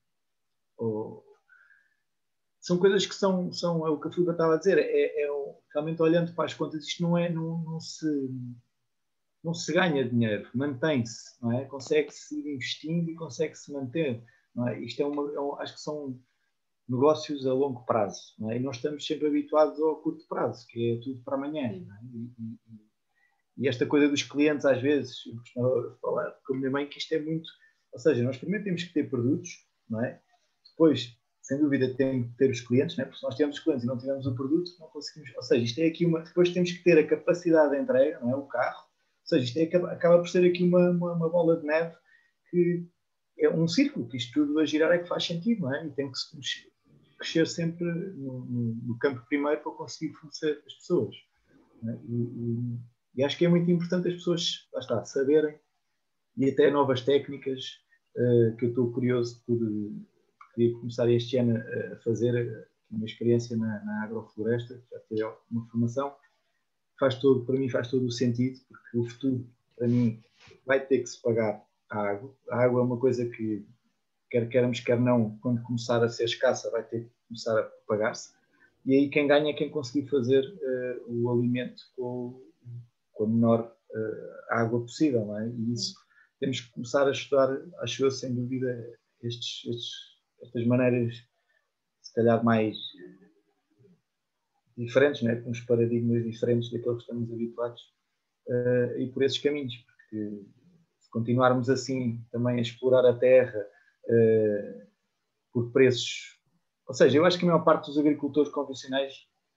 ou... são coisas que são, são é o que a Filipe estava a dizer, é, é, realmente olhando para as contas, isto não é, não, não, se, não se ganha dinheiro, mantém-se, não é? Consegue-se ir investindo e consegue-se manter, não é? Isto é uma, é um, acho que são negócios a longo prazo, não é? E nós estamos sempre habituados ao curto prazo, que é tudo para amanhã, não é? E, e, E esta coisa dos clientes, às vezes, eu costumo falar com a minha mãe que isto é muito... Ou seja, nós primeiro temos que ter produtos, não é? Depois, sem dúvida, temos que ter os clientes, não é? Porque se nós tivermos os clientes e não tivermos o produto, não conseguimos... Ou seja, isto é aqui uma... Depois temos que ter a capacidade de entrega, não é? O carro. Ou seja, isto é, acaba por ser aqui uma, uma, uma bola de neve que é um círculo, que isto tudo a girar é que faz sentido, não é? E tem que se crescer sempre no, no, no campo primeiro para conseguir fornecer as pessoas. Não é? E, e, E acho que é muito importante as pessoas, lá está, saberem, e até novas técnicas, uh, que eu estou curioso por, queria começar este ano a fazer, uh, uma experiência na, na agrofloresta, já tive uma formação, faz todo, para mim faz todo o sentido, porque o futuro, para mim, vai ter que se pagar a água. A água é uma coisa que, quer queiramos, quer não, quando começar a ser escassa, vai ter que começar a pagar-se. E aí quem ganha é quem conseguir fazer uh, o alimento com com a menor uh, água possível, não é? E isso temos que começar a estudar, acho eu, sem dúvida, estes, estes, estas maneiras, se calhar mais diferentes, não é? Com uns paradigmas diferentes daqueles que estamos habituados, uh, e por esses caminhos, porque se continuarmos assim também a explorar a terra uh, por preços... Ou seja, eu acho que a maior parte dos agricultores convencionais...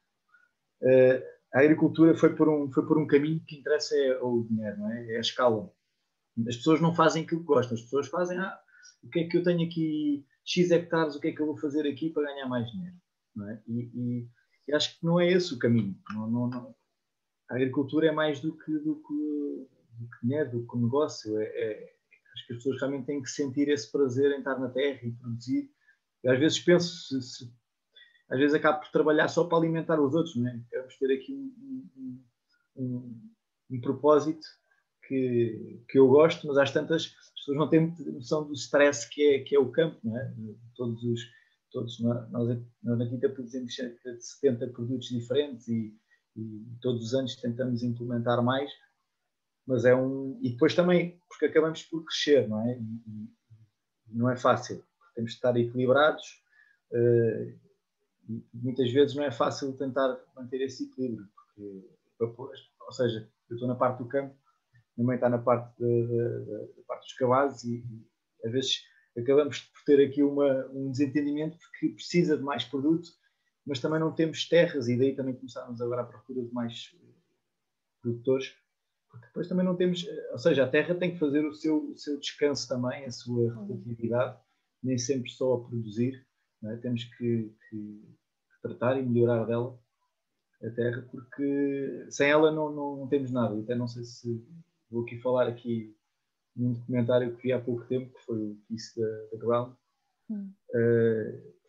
Uh, a agricultura foi por, um, foi por um caminho que interessa é o dinheiro, não é? É a escala. As pessoas não fazem aquilo que gostam, as pessoas fazem, ah, o que é que eu tenho aqui, X hectares, o que é que eu vou fazer aqui para ganhar mais dinheiro, não é? E, e, e acho que não é esse o caminho. Não, não, não. A agricultura é mais do que, do que, do que dinheiro, do que negócio. É, é, acho que as pessoas realmente têm que sentir esse prazer em estar na terra e produzir. E às vezes penso, se, se às vezes acabo por trabalhar só para alimentar os outros, não é? Queremos ter aqui um, um, um, um propósito que, que eu gosto, mas às tantas as pessoas não têm noção do stress que é, que é o campo, não é? Todos os, todos, nós, nós na Quinta produzimos cerca de setenta produtos diferentes e, e todos os anos tentamos implementar mais, mas é um... E depois também, porque acabamos por crescer, não é? E, e não é fácil, temos de estar equilibrados. Uh, E muitas vezes não é fácil tentar manter esse equilíbrio, porque, ou seja, eu estou na parte do campo, minha mãe está na parte, de, de, de, de parte dos cavalos e, e às vezes acabamos por ter aqui uma, um desentendimento porque precisa de mais produto, mas também não temos terras e daí também começámos agora à procura de mais produtores, porque depois também não temos, ou seja, a terra tem que fazer o seu, o seu descanso também, a sua rotatividade, nem sempre só a produzir. Não é? Temos que, que, que tratar e melhorar dela a terra, porque sem ela não, não, não temos nada. Até não sei se vou aqui falar aqui num documentário que vi há pouco tempo, que foi o Kiss the, the Ground, hum. uh,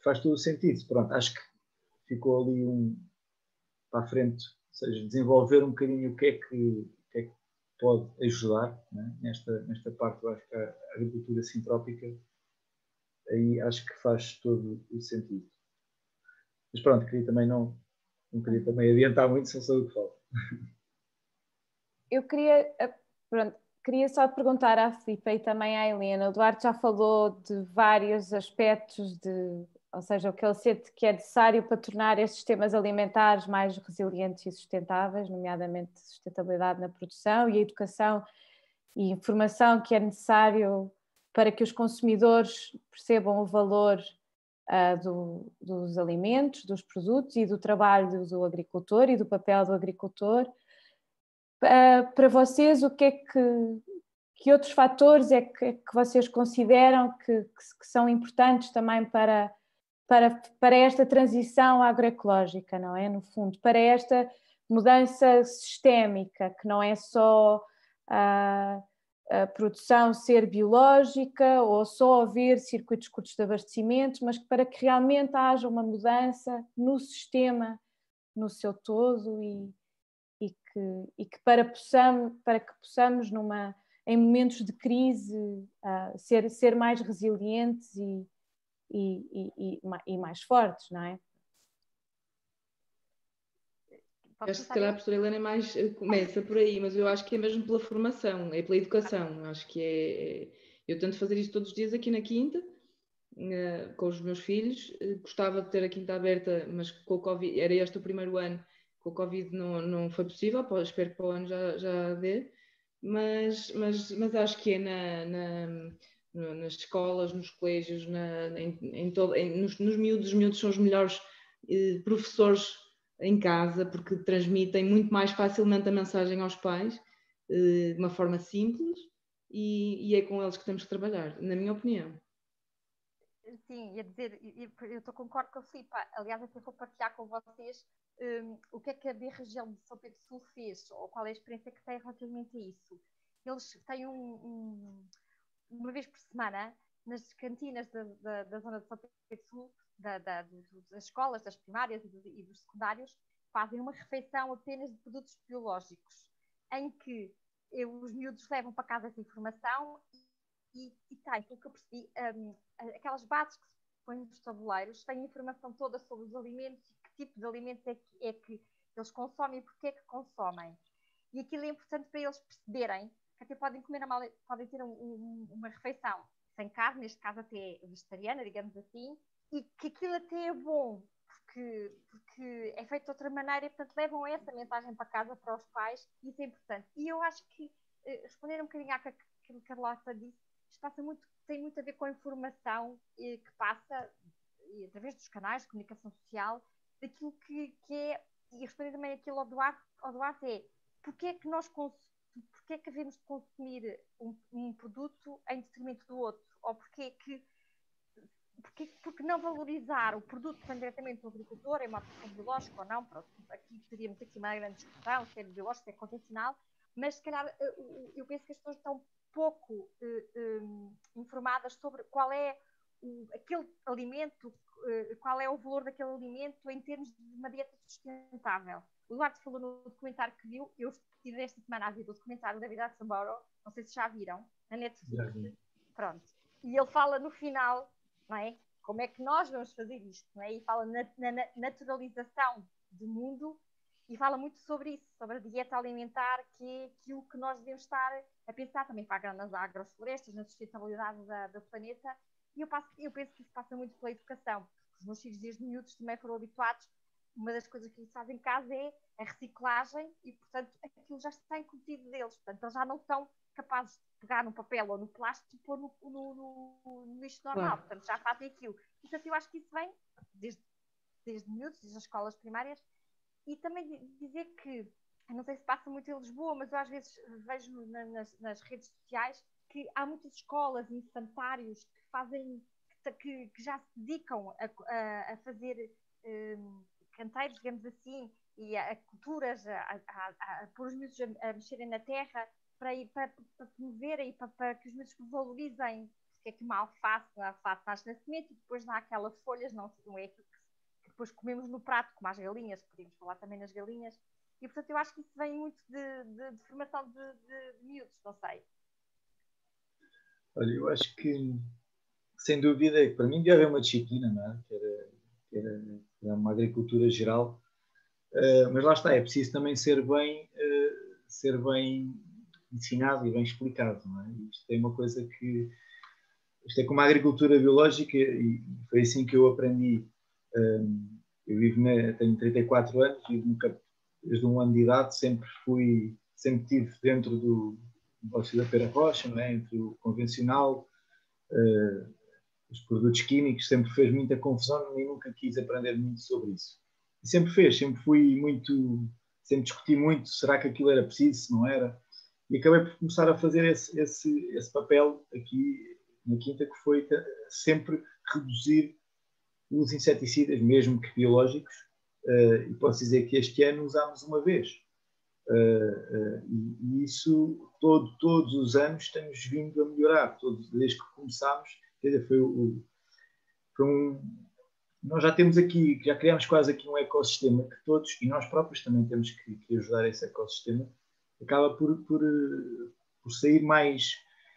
faz todo o sentido. Pronto, acho que ficou ali um para a frente, ou seja, desenvolver um bocadinho o que é que, o que, é que pode ajudar, né? nesta, nesta parte. Eu acho que a agricultura sintrópica aí acho que faz todo o sentido. Mas pronto, queria também não, não queria também adiantar muito, só sou o que falo. Eu queria, pronto, queria só perguntar à Filipe e também à Helena. O Duarte já falou de vários aspectos, de, ou seja, o que ele sente que é necessário para tornar estes sistemas alimentares mais resilientes e sustentáveis, nomeadamente sustentabilidade na produção e a educação e informação que é necessário para que os consumidores percebam o valor uh, do, dos alimentos, dos produtos e do trabalho do agricultor e do papel do agricultor. Uh, para vocês, o que é que, que outros fatores é que, que vocês consideram que, que, que são importantes também para, para, para esta transição agroecológica, não é? No fundo, para esta mudança sistémica, que não é só uh, a produção ser biológica ou só haver circuitos curtos de abastecimento, mas que para que realmente haja uma mudança no sistema, no seu todo e, e, que, e que para, possamos, para que possamos, numa, em momentos de crise, uh, ser, ser mais resilientes e, e, e, e mais fortes, não é? Acho que se calhar a professora Helena é mais, começa por aí, mas eu acho que é mesmo pela formação, é pela educação. Acho que é, é eu tento fazer isto todos os dias aqui na quinta, uh, com os meus filhos. Uh, gostava de ter a quinta aberta, mas com o Covid, era este o primeiro ano, com o Covid não, não foi possível, pô, espero que para o ano já, já dê, mas, mas, mas acho que é na, na, nas escolas, nos colégios, na, em, em todo, em, nos, nos miúdos, os miúdos são os melhores uh, professores em casa, porque transmitem muito mais facilmente a mensagem aos pais, de uma forma simples, e, e é com eles que temos que trabalhar, na minha opinião. Sim, ia dizer, eu estou concordo com a Filipe. Aliás, até vou partilhar com vocês um, o que é que a B-Região de São Pedro Sul fez, ou qual é a experiência que tem relativamente a isso. Eles têm um, um, uma vez por semana, nas cantinas da, da, da zona de São Pedro Sul, Da, da, das escolas, das primárias e, do, e dos secundários, fazem uma refeição apenas de produtos biológicos, em que eu, os miúdos levam para casa essa informação e, e têm, pelo que eu percebi, um, aquelas bases que se põem nos tabuleiros, têm informação toda sobre os alimentos e que tipo de alimentos é que, é que eles consomem e porque é que consomem. E aquilo é importante para eles perceberem que até podem comer a mal, podem ter um, um, uma refeição sem carne, neste caso até vegetariana, digamos assim, e que aquilo até é bom, porque, porque é feito de outra maneira e, portanto, levam essa mensagem para casa, para os pais, e isso é importante. E eu acho que, responder um bocadinho àquilo que a Carlota disse, isto passa muito, tem muito a ver com a informação que passa, e, através dos canais de comunicação social, daquilo que, que é, e responder também aquilo ao Duarte, ao Duarte é, porque é que nós consumimos, porque é que devemos de consumir um, um produto em detrimento do outro, ou porque é que Porque, porque não valorizar o produto que vem diretamente do agricultor, é uma produção biológica ou não? Pronto, aqui teríamos aqui uma grande discussão, se é biológico, se é convencional, mas se calhar eu penso que as pessoas estão pouco uh, um, informadas sobre qual é o, aquele alimento, uh, qual é o valor daquele alimento em termos de uma dieta sustentável. O Duarte falou no documentário que viu, eu estive esta semana a ver o documentário da David Attenborough, não sei se já viram, na Netflix. Pronto. E ele fala no final, não é? Como é que nós vamos fazer isto, não é? E fala na, na naturalização do mundo e fala muito sobre isso, sobre a dieta alimentar, que é aquilo que nós devemos estar a pensar também para nas agroflorestas, na sustentabilidade da, do planeta. E eu, passo, eu penso que isso passa muito pela educação, porque os meus filhos desde miúdos também foram habituados. Uma das coisas que eles fazem em casa é a reciclagem e, portanto, aquilo já está incutido deles. Portanto, eles já não estão capazes de pegar no papel ou no plástico e pôr no, no, no, no lixo normal. Claro. Portanto, já fazem aquilo. Portanto, eu acho que isso vem desde, desde miúdos, desde as escolas primárias. E também dizer que, não sei se passa muito em Lisboa, mas eu às vezes vejo na, nas, nas redes sociais que há muitas escolas, infantários, que fazem, que, que já se dedicam a, a, a fazer um, canteiros, digamos assim, e a, a culturas, a, a, a, a pôr os miúdos a, a mexerem na terra, para, ir, para, para promoverem e para, para que os miúdos valorizem, porque que é que uma alface, a alface nasce na semente e depois dá aquelas folhas, não, não é aquilo que, que depois comemos no prato, como as galinhas, podemos falar também nas galinhas. E, portanto, eu acho que isso vem muito de, de, de formação de, de, de miúdos, não sei. Olha, eu acho que, sem dúvida, para mim devia haver uma disciplina, não é? Que era, que era, era uma agricultura geral, uh, mas lá está, é preciso também ser bem, uh, ser bem ensinado e bem explicado, não é? Isto é uma coisa que, isto é como a agricultura biológica e foi assim que eu aprendi. Um, eu vivo na, tenho trinta e quatro anos, vivo no campo desde um ano de idade, sempre fui, sempre estive dentro do negócio da pera rocha, não é? Entre o convencional, uh, os produtos químicos, sempre fez muita confusão e nunca quis aprender muito sobre isso. E sempre fez, sempre fui muito, sempre discuti muito, será que aquilo era preciso, se não era? E acabei por começar a fazer esse, esse, esse papel aqui na Quinta, que foi sempre reduzir os inseticidas, mesmo que biológicos, uh, e posso dizer que este ano usámos uma vez. Uh, uh, e, e isso, todo, todos os anos, temos vindo a melhorar, todos, desde que começámos. Quer dizer, foi, o, foi um... Nós já temos aqui, já criámos quase aqui um ecossistema que todos, e nós próprios também temos que, que ajudar esse ecossistema, acaba por, por, por sair mais...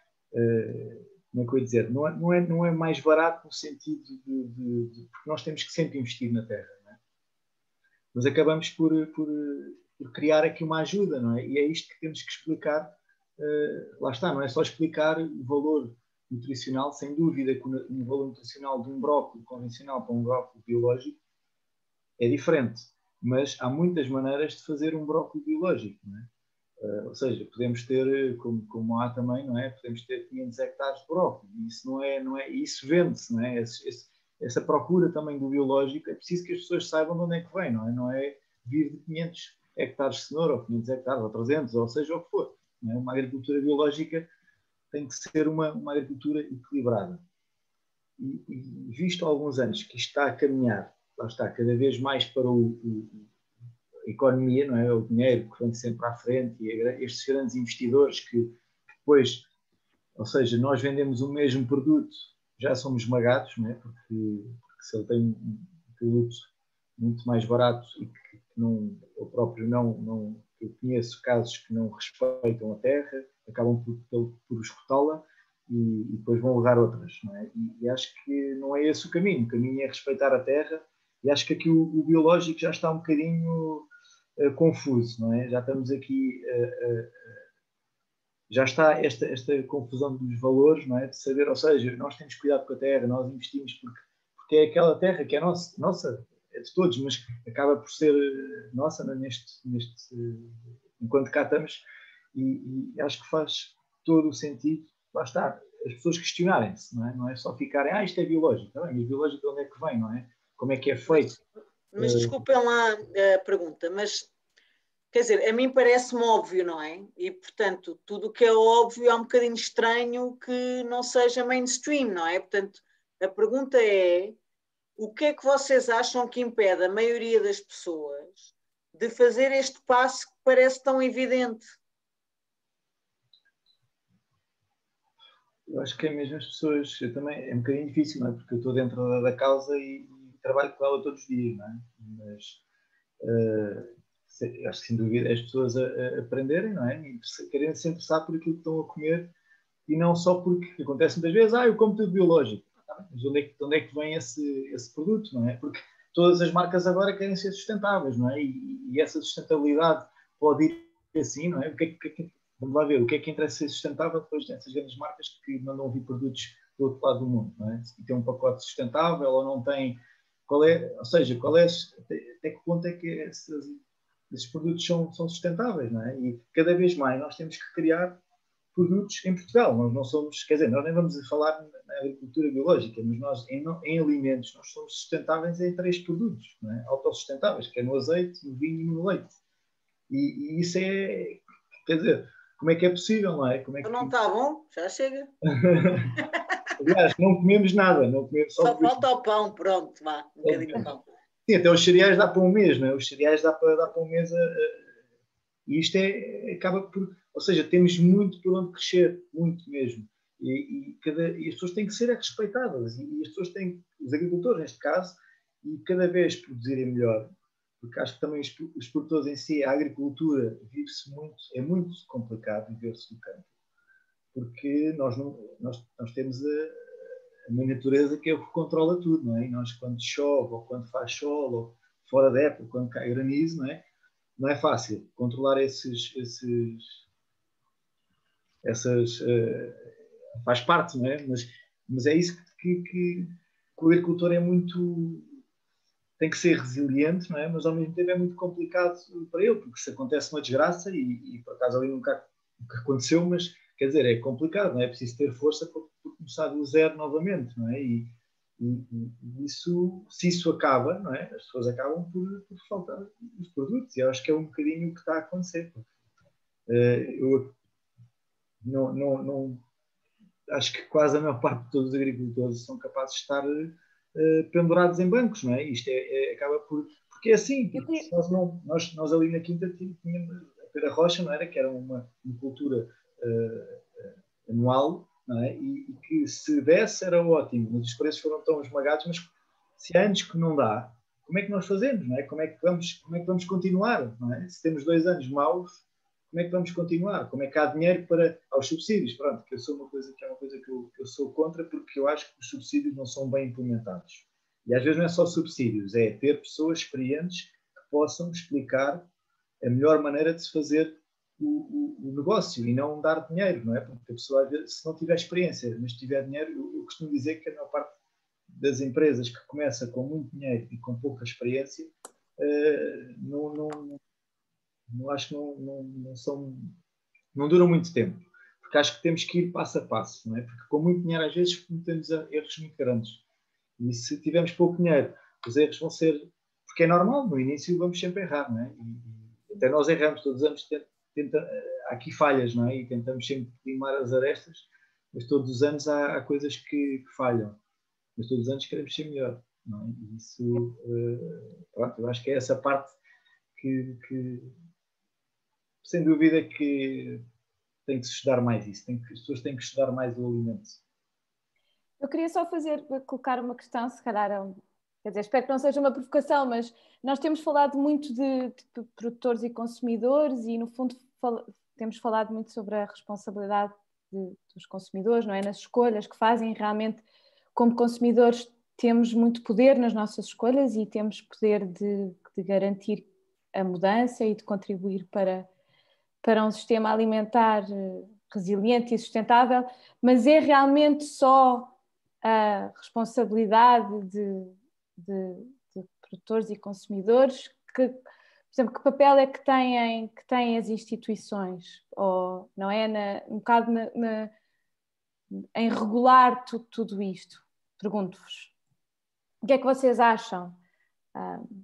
Uh, como é que eu ia dizer? Não é, não, é, não é mais barato no sentido de, de, de... Porque nós temos que sempre investir na terra, não é? Mas acabamos por, por, por criar aqui uma ajuda, não é? E é isto que temos que explicar. Uh, lá está, não é só explicar o valor nutricional, sem dúvida que o valor nutricional de um brócolis convencional para um brócolis biológico é diferente, mas há muitas maneiras de fazer um brócolis biológico, não é? Uh, ou seja, podemos ter, como, como há também, não é? Podemos ter quinhentos hectares de brócolis, e isso não é, não é, isso vende-se, não é? Esse, esse, essa procura também do biológico, é preciso que as pessoas saibam de onde é que vem, não é? Não é vir de quinhentos hectares de cenoura, ou quinhentos hectares, ou trezentos, ou seja o que for, não é? Uma agricultura biológica tem que ser uma, uma agricultura equilibrada. E, e visto há alguns anos que isto está a caminhar, lá está, cada vez mais para o, o a economia, não é? O dinheiro que vem sempre à frente e estes grandes investidores que, que depois, ou seja, nós vendemos o mesmo produto, já somos esmagados, não é? Porque, porque se ele tem um produto muito mais barato e que, que não, eu próprio não, não, eu conheço casos que não respeitam a terra, acabam por, por, por escutá-la e, e depois vão levar outras, não é? E, e acho que não é esse o caminho, o caminho é respeitar a terra e acho que aqui o, o biológico já está um bocadinho uh, confuso, não é? Já estamos aqui, uh, uh, já está esta, esta confusão dos valores, não é? De saber, ou seja, nós temos cuidado com a terra, nós investimos porque, porque é aquela terra que é nossa, nossa, é de todos, mas acaba por ser nossa, não é? neste, neste, enquanto cá estamos, e, e acho que faz todo o sentido, lá está, as pessoas questionarem-se, não é? Não é só ficarem, ah, isto é biológico, não é? Mas biológico de onde é que vem, não é? Como é que é feito? Mas, mas desculpem lá a pergunta, mas quer dizer, a mim parece-me óbvio, não é? E, portanto, tudo o que é óbvio é um bocadinho estranho que não seja mainstream, não é? Portanto, a pergunta é, o que é que vocês acham que impede a maioria das pessoas de fazer este passo que parece tão evidente? Eu acho que é mesmo as pessoas, eu também, é um bocadinho difícil, não é? Porque eu estou dentro da, da causa e, e trabalho com ela todos os dias, não é? Mas uh, se, acho que sem dúvida as pessoas a, a aprenderem, não é? E querem se interessar por aquilo que estão a comer e não só porque acontece muitas vezes, ah, eu como tudo biológico. Mas onde é que, onde é que vem esse, esse produto, não é? Porque todas as marcas agora querem ser sustentáveis, não é? E, e essa sustentabilidade pode ir assim, não é? O que é que, vamos lá ver, o que é que interessa ser sustentável depois dessas grandes marcas que mandam vir produtos do outro lado do mundo, não é? Se tem um pacote sustentável ou não tem, qual é, ou seja, qual é, até, até que ponto é que esses, esses produtos são, são sustentáveis, não é? E cada vez mais nós temos que criar produtos em Portugal. Nós não somos, quer dizer, nós nem vamos falar na agricultura biológica, mas nós em, em alimentos nós somos sustentáveis em três produtos, não é? Autossustentáveis, que é no azeite, no vinho e no leite. E, e isso é, quer dizer, como é que é possível, não é? Como é que... Não está bom? Já chega. Aliás, não comemos nada. Não comemos só, só falta o pão, pronto, vá, um bocadinho de pão. Sim, até os cereais dá para um mês, não é? Os cereais dá para, dá para um mês a, a... E isto é, acaba por... Ou seja, temos muito por onde crescer, muito mesmo. E, e, cada, e as pessoas têm que ser respeitadas, e, e as pessoas têm, os agricultores neste caso, e cada vez produzirem melhor, porque acho que também os, os produtores em si, a agricultura vive-se muito, é muito complicado viver-se no campo, porque nós, não, nós, nós temos a, a minha natureza que é o que controla tudo, não é? E nós quando chove, ou quando faz sol, ou fora da época, quando cai granizo, não é? Não é fácil controlar esses, esses essas, uh, faz parte, não é? Mas, mas é isso que, que, que o agricultor é muito, tem que ser resiliente, não é? Mas ao mesmo tempo é muito complicado para ele, porque se acontece uma desgraça, e, e por acaso ali nunca, nunca aconteceu, mas quer dizer, é complicado, não é? É preciso ter força para, para começar do zero novamente, não é? E, e, e isso, se isso acaba, não é? As pessoas acabam por, por faltar os produtos, e eu acho que é um bocadinho o que está a acontecer. Porque, uh, eu não, não, não, acho que quase a maior parte de todos os agricultores são capazes de estar uh, pendurados em bancos, não é? Isto é, é, acaba por... Porque é assim, porque nós, não, nós, nós ali na Quinta tínhamos a pera rocha, não era? Que era uma, uma cultura uh, anual, não é? E, e que se desse era ótimo, mas os preços foram tão esmagados, mas se há anos que não dá, como é que nós fazemos, não é? Como é que vamos, como é que vamos continuar, não é? Se temos dois anos maus, como é que vamos continuar? Como é que há dinheiro para aos subsídios? Pronto, que eu sou uma coisa que é uma coisa que eu, que eu sou contra, porque eu acho que os subsídios não são bem implementados. E às vezes não é só subsídios, é ter pessoas experientes que possam explicar a melhor maneira de se fazer o, o, o negócio e não dar dinheiro, não é? Porque a pessoa, às vezes, se não tiver experiência, mas tiver dinheiro, eu, eu costumo dizer que a maior parte das empresas que começa com muito dinheiro e com pouca experiência, uh, não, não não acho que não, não, não são, não duram muito tempo, porque acho que temos que ir passo a passo, não é? Porque com muito dinheiro às vezes cometemos erros muito grandes, e se tivermos pouco dinheiro, os erros vão ser, porque é normal, no início vamos sempre errar, não é? E, e até nós erramos todos os anos, tenta, tenta, há aqui falhas, não é? E tentamos sempre limar as arestas, mas todos os anos há, há coisas que, que falham, mas todos os anos queremos ser melhor, não é? E isso, uh, pronto, eu acho que é essa parte que, que sem dúvida que tem que se estudar mais isso, tem que, as pessoas têm que estudar mais o alimento. Eu queria só fazer, colocar uma questão, se calhar, quer dizer, espero que não seja uma provocação, mas nós temos falado muito de, de produtores e consumidores e, no fundo, fal, temos falado muito sobre a responsabilidade de, dos consumidores, não é? Nas escolhas que fazem. Realmente, como consumidores, temos muito poder nas nossas escolhas e temos poder de, de garantir a mudança e de contribuir para para um sistema alimentar resiliente e sustentável, mas é realmente só a responsabilidade de, de, de produtores e consumidores que, por exemplo, que papel é que têm, que têm as instituições, ou não é, na, um bocado na, na, em regular tu, tudo isto? Pergunto-vos. O que é que vocês acham? Um...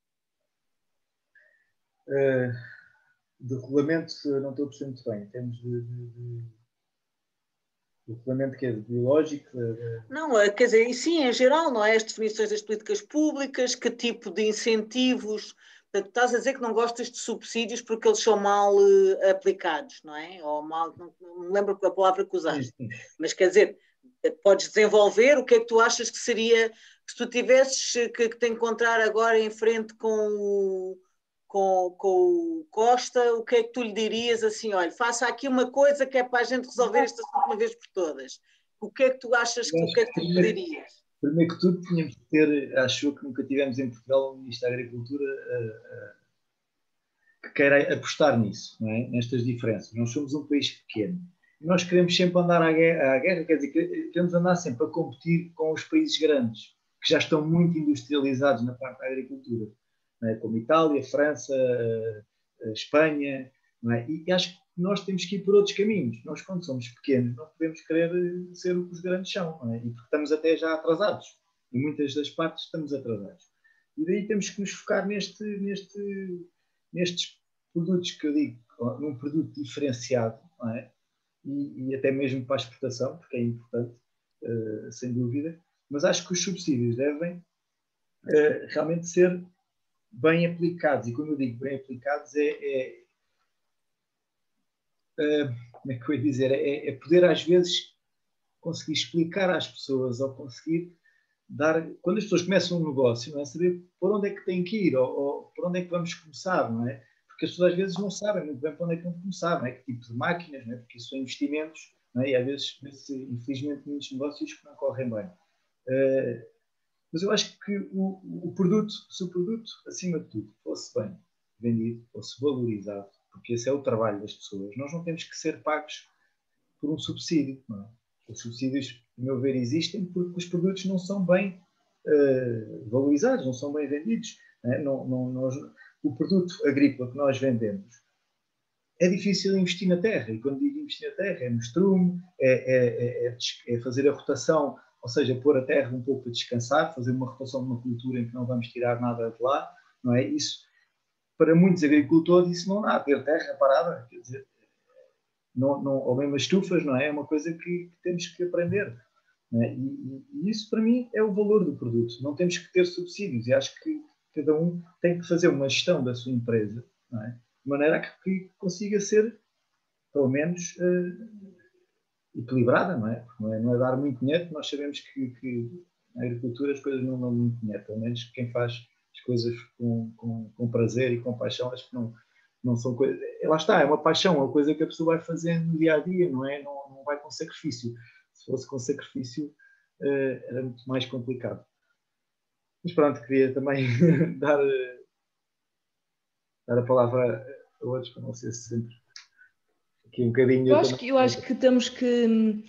Uh... De regulamento, não estou a perceber muito bem. Em termos de, de, de, de regulamento que é biológico? De... Não, quer dizer, e sim, em geral, não é? As definições das políticas públicas, que tipo de incentivos. Portanto, estás a dizer que não gostas de subsídios porque eles são mal uh, aplicados, não é? Ou mal, não, não me lembro a palavra que usaste. Sim, sim. Mas quer dizer, podes desenvolver o que é que tu achas que seria, se tu tivesses que, que te encontrar agora em frente com o. Com, com o Costa, o que é que tu lhe dirias assim, olha, faça aqui uma coisa que é para a gente resolver esta uma vez por todas. O que é que tu achas, que, o que é que tu lhe dirias? Primeiro que tudo, tínhamos que ter, acho que nunca tivemos em Portugal um Ministro da Agricultura uh, uh, que queira apostar nisso, não é? Nestas diferenças. Nós somos um país pequeno. E nós queremos sempre andar à guerra, à guerra, quer dizer, queremos andar sempre a competir com os países grandes, que já estão muito industrializados na parte da agricultura. Não é? Como Itália, França, Espanha, não é? E acho que nós temos que ir por outros caminhos. Nós, quando somos pequenos, não podemos querer ser o que os grandes são, não é? E porque estamos até já atrasados. Em muitas das partes estamos atrasados. E daí temos que nos focar neste, neste, nestes produtos que eu digo, num produto diferenciado, não é? E, e até mesmo para a exportação, porque é importante, uh, sem dúvida. Mas acho que os subsídios devem uh, realmente ser bem aplicados, e quando eu digo bem aplicados é, é, é como é que eu ia dizer, é, é poder às vezes conseguir explicar às pessoas, ou conseguir dar... Quando as pessoas começam um negócio, não é? Saber por onde é que têm que ir, ou, ou por onde é que vamos começar, não é? Porque as pessoas às vezes não sabem muito bem por onde é que vão começar, não é? Que tipo de máquinas, não é? Porque isso são investimentos, não é? E às vezes, infelizmente, muitos negócios que não correm bem. Uh, mas eu acho que o, o produto, se o produto, acima de tudo, fosse bem vendido, fosse valorizado, porque esse é o trabalho das pessoas, nós não temos que ser pagos por um subsídio, não é? Os subsídios, a meu ver, existem porque os produtos não são bem uh, valorizados, não são bem vendidos. Não é? não, não, nós, o produto agrícola que nós vendemos é difícil investir na terra, e quando digo investir na terra é no estrume, é, é, é, é fazer a rotação, ou seja, pôr a terra um pouco a descansar, fazer uma rotação de uma cultura em que não vamos tirar nada de lá, não é? Isso, para muitos agricultores, isso não dá, ter terra parada, quer dizer, não, não, ou mesmo as estufas, não é? É uma coisa que, que temos que aprender. Não é? e, e isso, para mim, é o valor do produto. Não temos que ter subsídios, e acho que cada um tem que fazer uma gestão da sua empresa, não é? De maneira que, que consiga ser, pelo menos, uh, equilibrada, não é? Não é? Não é dar muito dinheiro, nós sabemos que, que na agricultura as coisas não dão muito dinheiro, pelo menos quem faz as coisas com, com, com prazer e com paixão, acho que não, não são coisas... Lá está, é uma paixão, é uma coisa que a pessoa vai fazendo no dia a dia, não é? Não, não vai com sacrifício. Se fosse com sacrifício, uh, era muito mais complicado. Mas pronto, queria também dar, dar a palavra a outros, para não ser sempre aqui um bocadinho... Eu acho que, eu acho que temos que,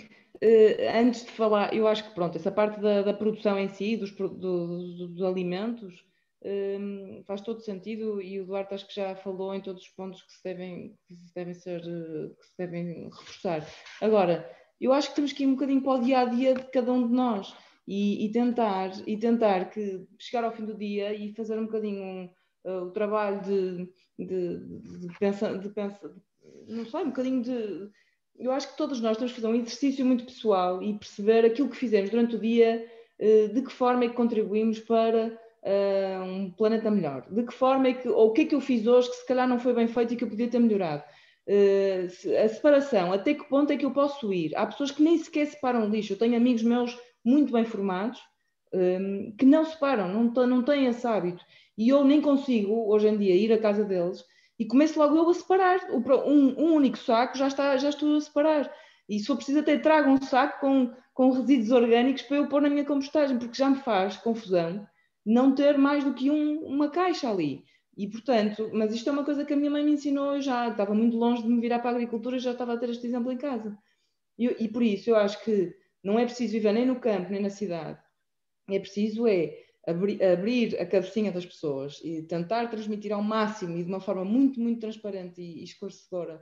uh, antes de falar, eu acho que pronto, essa parte da, da produção em si, dos, do, dos, dos alimentos, um, faz todo sentido, e o Duarte acho que já falou em todos os pontos que se devem, que se devem ser, que se devem reforçar. Agora, eu acho que temos que ir um bocadinho para o dia a dia de cada um de nós e, e tentar, e tentar que chegar ao fim do dia e fazer um bocadinho um, uh, o trabalho de, de, de, de pensar, de pensar, não sei, um bocadinho de... Eu acho que todos nós temos que fazer um exercício muito pessoal e perceber aquilo que fizemos durante o dia, uh, de que forma é que contribuímos para Uh, um planeta melhor, de que forma é que, ou o que é que eu fiz hoje que se calhar não foi bem feito e que eu podia ter melhorado, uh, a separação, até que ponto é que eu posso ir? Há pessoas que nem sequer separam lixo. Eu tenho amigos meus muito bem formados um, que não separam, não, não têm esse hábito, e eu nem consigo hoje em dia ir à casa deles e começo logo eu a separar um, um único saco, já, está, já estou a separar, e se for preciso até trago um saco com, com resíduos orgânicos para eu pôr na minha compostagem, porque já me faz confusão não ter mais do que um, uma caixa ali. E, portanto, mas isto é uma coisa que a minha mãe me ensinou, eu já estava muito longe de me virar para a agricultura, já estava a ter este exemplo em casa. E, e por isso eu acho que não é preciso viver nem no campo, nem na cidade. É preciso é abrir, abrir a cabecinha das pessoas e tentar transmitir ao máximo e de uma forma muito, muito transparente e, e esclarecedora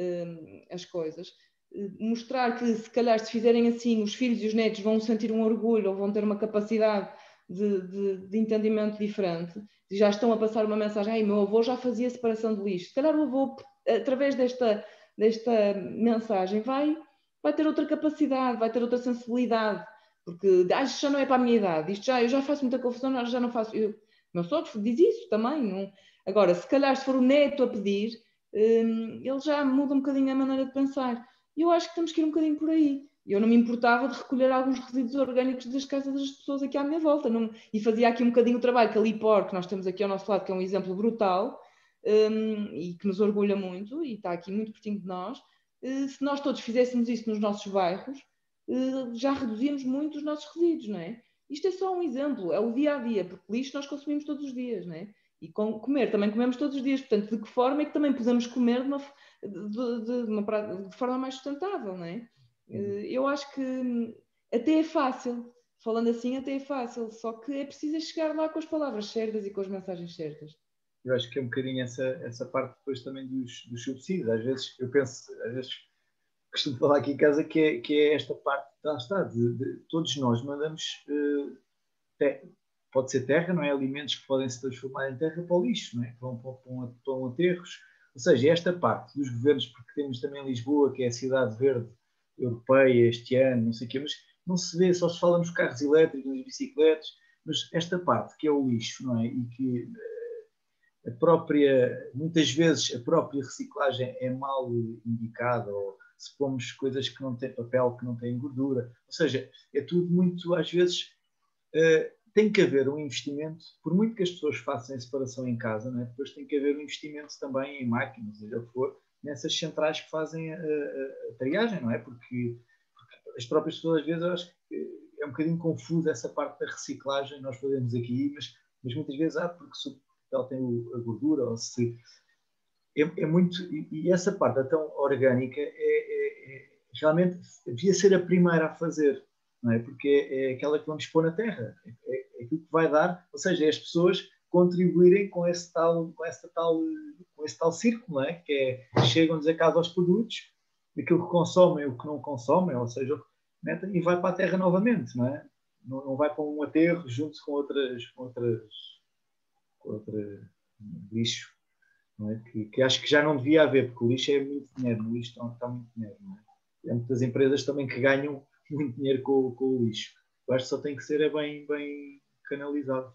um, as coisas. Mostrar que, se calhar, se fizerem assim, os filhos e os netos vão sentir um orgulho ou vão ter uma capacidade De, de, de entendimento diferente, e já estão a passar uma mensagem: ai, meu avô já fazia separação de lixo. Se calhar o avô, através desta, desta mensagem, vai, vai ter outra capacidade, vai ter outra sensibilidade, porque ah, isto já não é para a minha idade, isto já, eu já faço muita confusão, já não faço. Eu, meu sogro diz isso também. Não? Agora, se calhar, se for o neto a pedir, hum, ele já muda um bocadinho a maneira de pensar. E eu acho que temos que ir um bocadinho por aí. Eu não me importava de recolher alguns resíduos orgânicos das casas das pessoas aqui à minha volta. Não, e fazia aqui um bocadinho o trabalho que a Lipor, que nós temos aqui ao nosso lado, que é um exemplo brutal, um, e que nos orgulha muito, e está aqui muito pertinho de nós. Uh, se nós todos fizéssemos isso nos nossos bairros, uh, já reduzíamos muito os nossos resíduos, não é? Isto é só um exemplo, é o dia a dia, porque lixo nós consumimos todos os dias, não é? E com, comer também comemos todos os dias, portanto, de que forma é que também podemos comer de uma, de, de, de uma, de forma mais sustentável, não é? Eu acho que até é fácil, falando assim até é fácil, só que é preciso chegar lá com as palavras certas e com as mensagens certas. Eu acho que é um bocadinho essa, essa parte depois também dos, dos subsídios. Às vezes, eu penso, às vezes costumo falar aqui em casa que é, que é esta parte, lá está, de, de, todos nós mandamos, uh, te, pode ser terra, não é? Alimentos que podem se transformar em terra para o lixo, não é? Para, para, para, para aterros. Ou seja, esta parte dos governos, porque temos também Lisboa, que é a cidade verde europeia este ano, não sei o quê, mas não se vê, só se fala nos carros elétricos, nas bicicletas, mas esta parte que é o lixo, não é? E que a própria, muitas vezes a própria reciclagem é mal indicada, ou se pomos coisas que não têm papel, que não têm gordura. Ou seja, é tudo muito, às vezes, uh, tem que haver um investimento, por muito que as pessoas façam a separação em casa, não é? Depois tem que haver um investimento também em máquinas, seja o que for, nessas centrais que fazem a, a, a triagem, não é? Porque, porque as próprias pessoas, às vezes, eu acho que é um bocadinho confuso essa parte da reciclagem, nós fazemos aqui, mas, mas muitas vezes, ah, porque se o papel tem o, a gordura, ou se... É, é muito... E, e essa parte tão orgânica, é, é, é, realmente, devia ser a primeira a fazer, não é? Porque é, é aquela que vamos pôr na terra, é, é aquilo que vai dar, ou seja, é as pessoas contribuírem com esse tal, com esse tal, com esse tal círculo, não é? Que é, chegam-nos a casa aos produtos, aquilo que consomem, o que não consomem, ou seja, metem e vai para a terra novamente, não é? Não, não vai para um aterro junto com outras, com outras, com outras lixo, não é? Que, que acho que já não devia haver, porque o lixo é muito dinheiro, no lixo está, está muito dinheiro, não é? Há muitas empresas também que ganham muito dinheiro com, com o lixo. Eu acho que só tem que ser é bem, bem canalizado.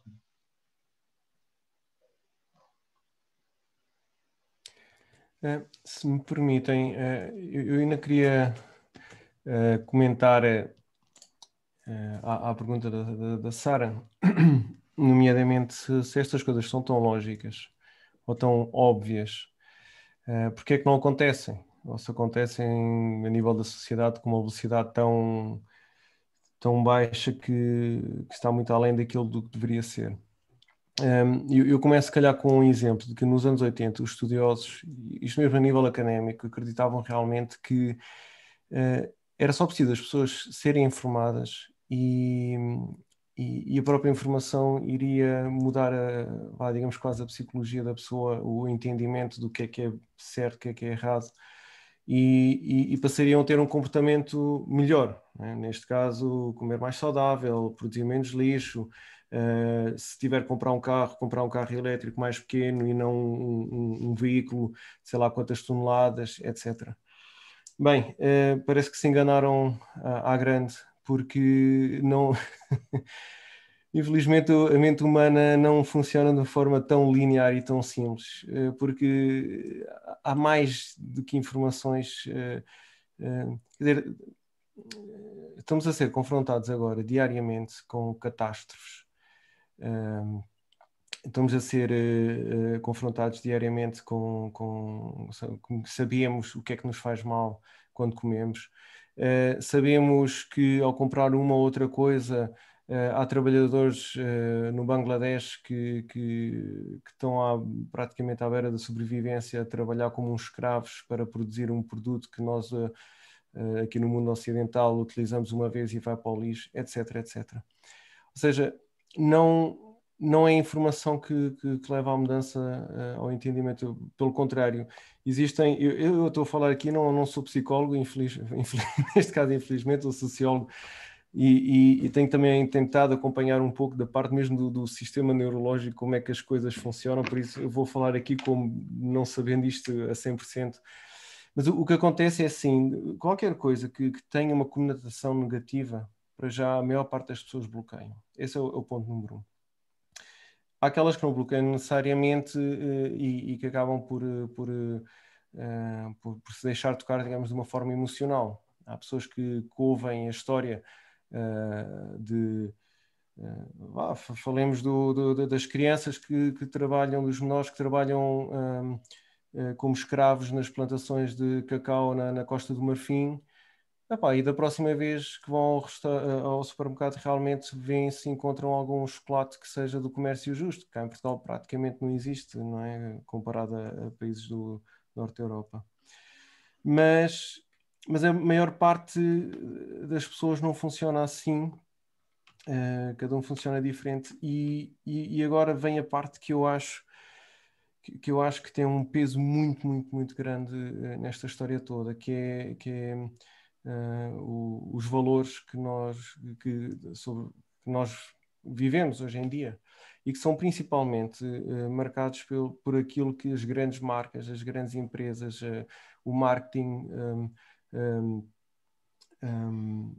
Uh, se me permitem, uh, eu, eu ainda queria uh, comentar uh, à, à pergunta da, da, da Sara, nomeadamente se, se estas coisas são tão lógicas ou tão óbvias, uh, porque é que não acontecem? Ou se acontecem a nível da sociedade com uma velocidade tão, tão baixa que, que está muito além daquilo do que deveria ser. Um, eu, eu começo, se calhar, com um exemplo de que nos anos oitenta os estudiosos, isto mesmo a nível académico, acreditavam realmente que uh, era só preciso as pessoas serem informadas e, e, e a própria informação iria mudar, a, digamos, quase a psicologia da pessoa, o entendimento do que é que é certo, o que é que é errado, e, e, e passariam a ter um comportamento melhor, né? Neste caso, comer mais saudável, produzir menos lixo. Uh, se tiver que comprar um carro, comprar um carro elétrico mais pequeno e não um, um, um veículo de sei lá quantas toneladas, etcétera. Bem, uh, parece que se enganaram à, à grande, porque não... Infelizmente a mente humana não funciona de forma tão linear e tão simples, uh, porque há mais do que informações. Uh, uh, quer dizer, estamos a ser confrontados agora diariamente com catástrofes. Uh, estamos a ser uh, uh, confrontados diariamente com, com, com sabemos o que é que nos faz mal quando comemos, uh, sabemos que ao comprar uma ou outra coisa uh, há trabalhadores uh, no Bangladesh que, que, que estão à, praticamente à beira da sobrevivência a trabalhar como uns escravos para produzir um produto que nós uh, uh, aqui no mundo ocidental utilizamos uma vez e vai para o lixo, etc, etcétera. Ou seja, não, não é a informação que, que, que leva à mudança, uh, ao entendimento, pelo contrário. Existem, eu, eu estou a falar aqui, não, não sou psicólogo, infeliz, infeliz, neste caso infelizmente sou sociólogo, e, e, e tenho também tentado acompanhar um pouco da parte mesmo do, do sistema neurológico, como é que as coisas funcionam, por isso eu vou falar aqui como não sabendo isto a cem por cento. Mas o, o que acontece é assim, qualquer coisa que, que tenha uma conotação negativa, para já a maior parte das pessoas bloqueiam. Esse é o, é o ponto número um. Há aquelas que não bloqueiam necessariamente uh, e, e que acabam por, uh, por, uh, por, por se deixar tocar, digamos, de uma forma emocional. Há pessoas que, que ouvem a história uh, de... Uh, ah, falemos do, do, das crianças que, que trabalham, dos menores que trabalham um, uh, como escravos nas plantações de cacau na, na Costa do Marfim. Epá, e da próxima vez que vão ao, ao supermercado realmente veem se encontram algum chocolate que seja do comércio justo, que cá em Portugal praticamente não existe, não é? Comparado a, a países do Norte da Europa. Mas, mas a maior parte das pessoas não funciona assim, uh, cada um funciona diferente, e, e, e agora vem a parte que eu acho que, que eu acho que tem um peso muito, muito, muito grande uh, nesta história toda, que é... Que é Uh, o, os valores que nós, que, sobre, que nós vivemos hoje em dia e que são principalmente uh, marcados por, por aquilo que as grandes marcas, as grandes empresas, uh, o marketing um, um, um,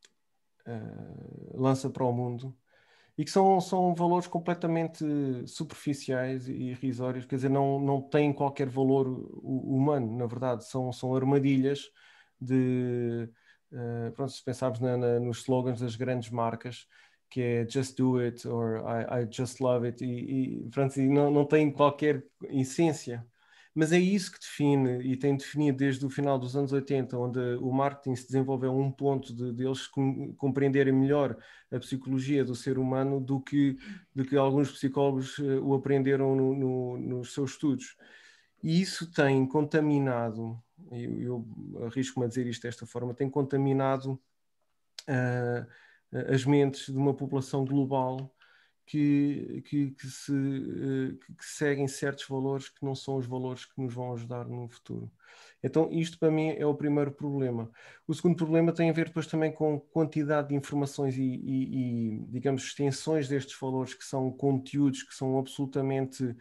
uh, lança para o mundo, e que são, são valores completamente superficiais e irrisórios, quer dizer, não, não têm qualquer valor humano, na verdade, são, são armadilhas de uh, pronto, se pensarmos na, na, nos slogans das grandes marcas, que é just do it, or I, I just love it, e, e, pronto, e não, não tem qualquer essência. Mas é isso que define, e tem definido desde o final dos anos oitenta, onde o marketing se desenvolveu a um ponto de, de eles com, compreenderem melhor a psicologia do ser humano do que, do que alguns psicólogos uh, o aprenderam no, no, nos seus estudos. E isso tem contaminado, eu, eu arrisco-me a dizer isto desta forma, tem contaminado uh, as mentes de uma população global que, que, que, se, uh, que seguem certos valores que não são os valores que nos vão ajudar no futuro. Então isto para mim é o primeiro problema. O segundo problema tem a ver depois também com quantidade de informações e, e, e digamos, extensões destes valores, que são conteúdos que são absolutamente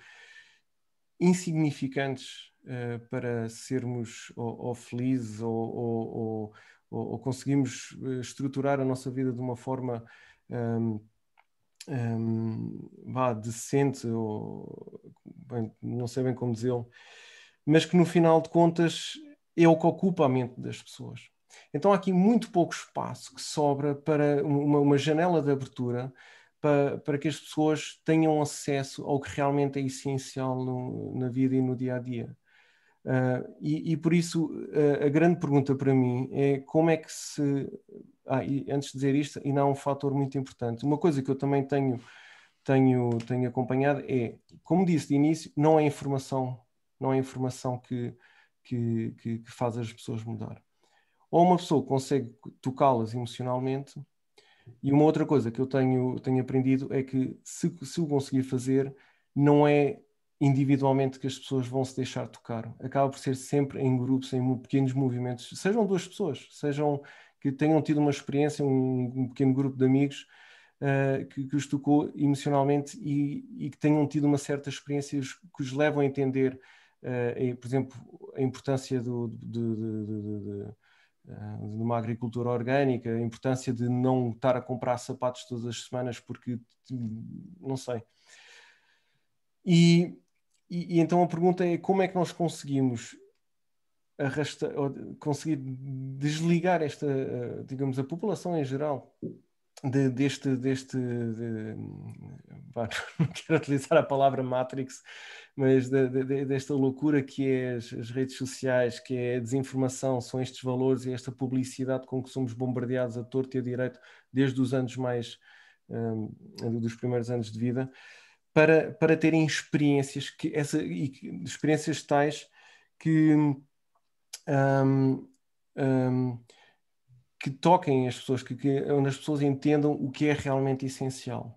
insignificantes uh, para sermos ou, ou felizes ou, ou, ou, ou conseguimos estruturar a nossa vida de uma forma um, um, vá, decente, ou bem, não sei bem como dizê-lo, mas que no final de contas é o que ocupa a mente das pessoas. Então há aqui muito pouco espaço que sobra para uma, uma janela de abertura Para, para que as pessoas tenham acesso ao que realmente é essencial no, na vida e no dia-a-dia. Uh, e, e por isso uh, a grande pergunta para mim é como é que se... Ah, e antes de dizer isto, ainda há um fator muito importante. Uma coisa que eu também tenho, tenho, tenho acompanhado é, como disse de início, não é informação, não é informação que, que, que, que faz as pessoas mudar. Ou uma pessoa consegue tocá-las emocionalmente. E uma outra coisa que eu tenho, tenho aprendido é que se, se o conseguir fazer, não é individualmente que as pessoas vão se deixar tocar. Acaba por ser sempre em grupos, em pequenos movimentos. Sejam duas pessoas, sejam que tenham tido uma experiência, um, um pequeno grupo de amigos uh, que, que os tocou emocionalmente e, e que tenham tido uma certa experiência que os levam a entender, uh, por exemplo, a importância do... de, de, de, de de uma agricultura orgânica, a importância de não estar a comprar sapatos todas as semanas porque, não sei. E, e, e então a pergunta é como é que nós conseguimos arrastar, conseguir desligar esta, digamos, a população em geral de, deste, deste de, não quero utilizar a palavra Matrix, mas de, de, desta loucura que é as, as redes sociais, que é a desinformação, são estes valores e esta publicidade com que somos bombardeados a torto e a direito desde os anos mais, um, dos primeiros anos de vida, para, para terem experiências, que, essa, e, experiências tais que... Um, um, que toquem as pessoas, que, que, onde as pessoas entendam o que é realmente essencial.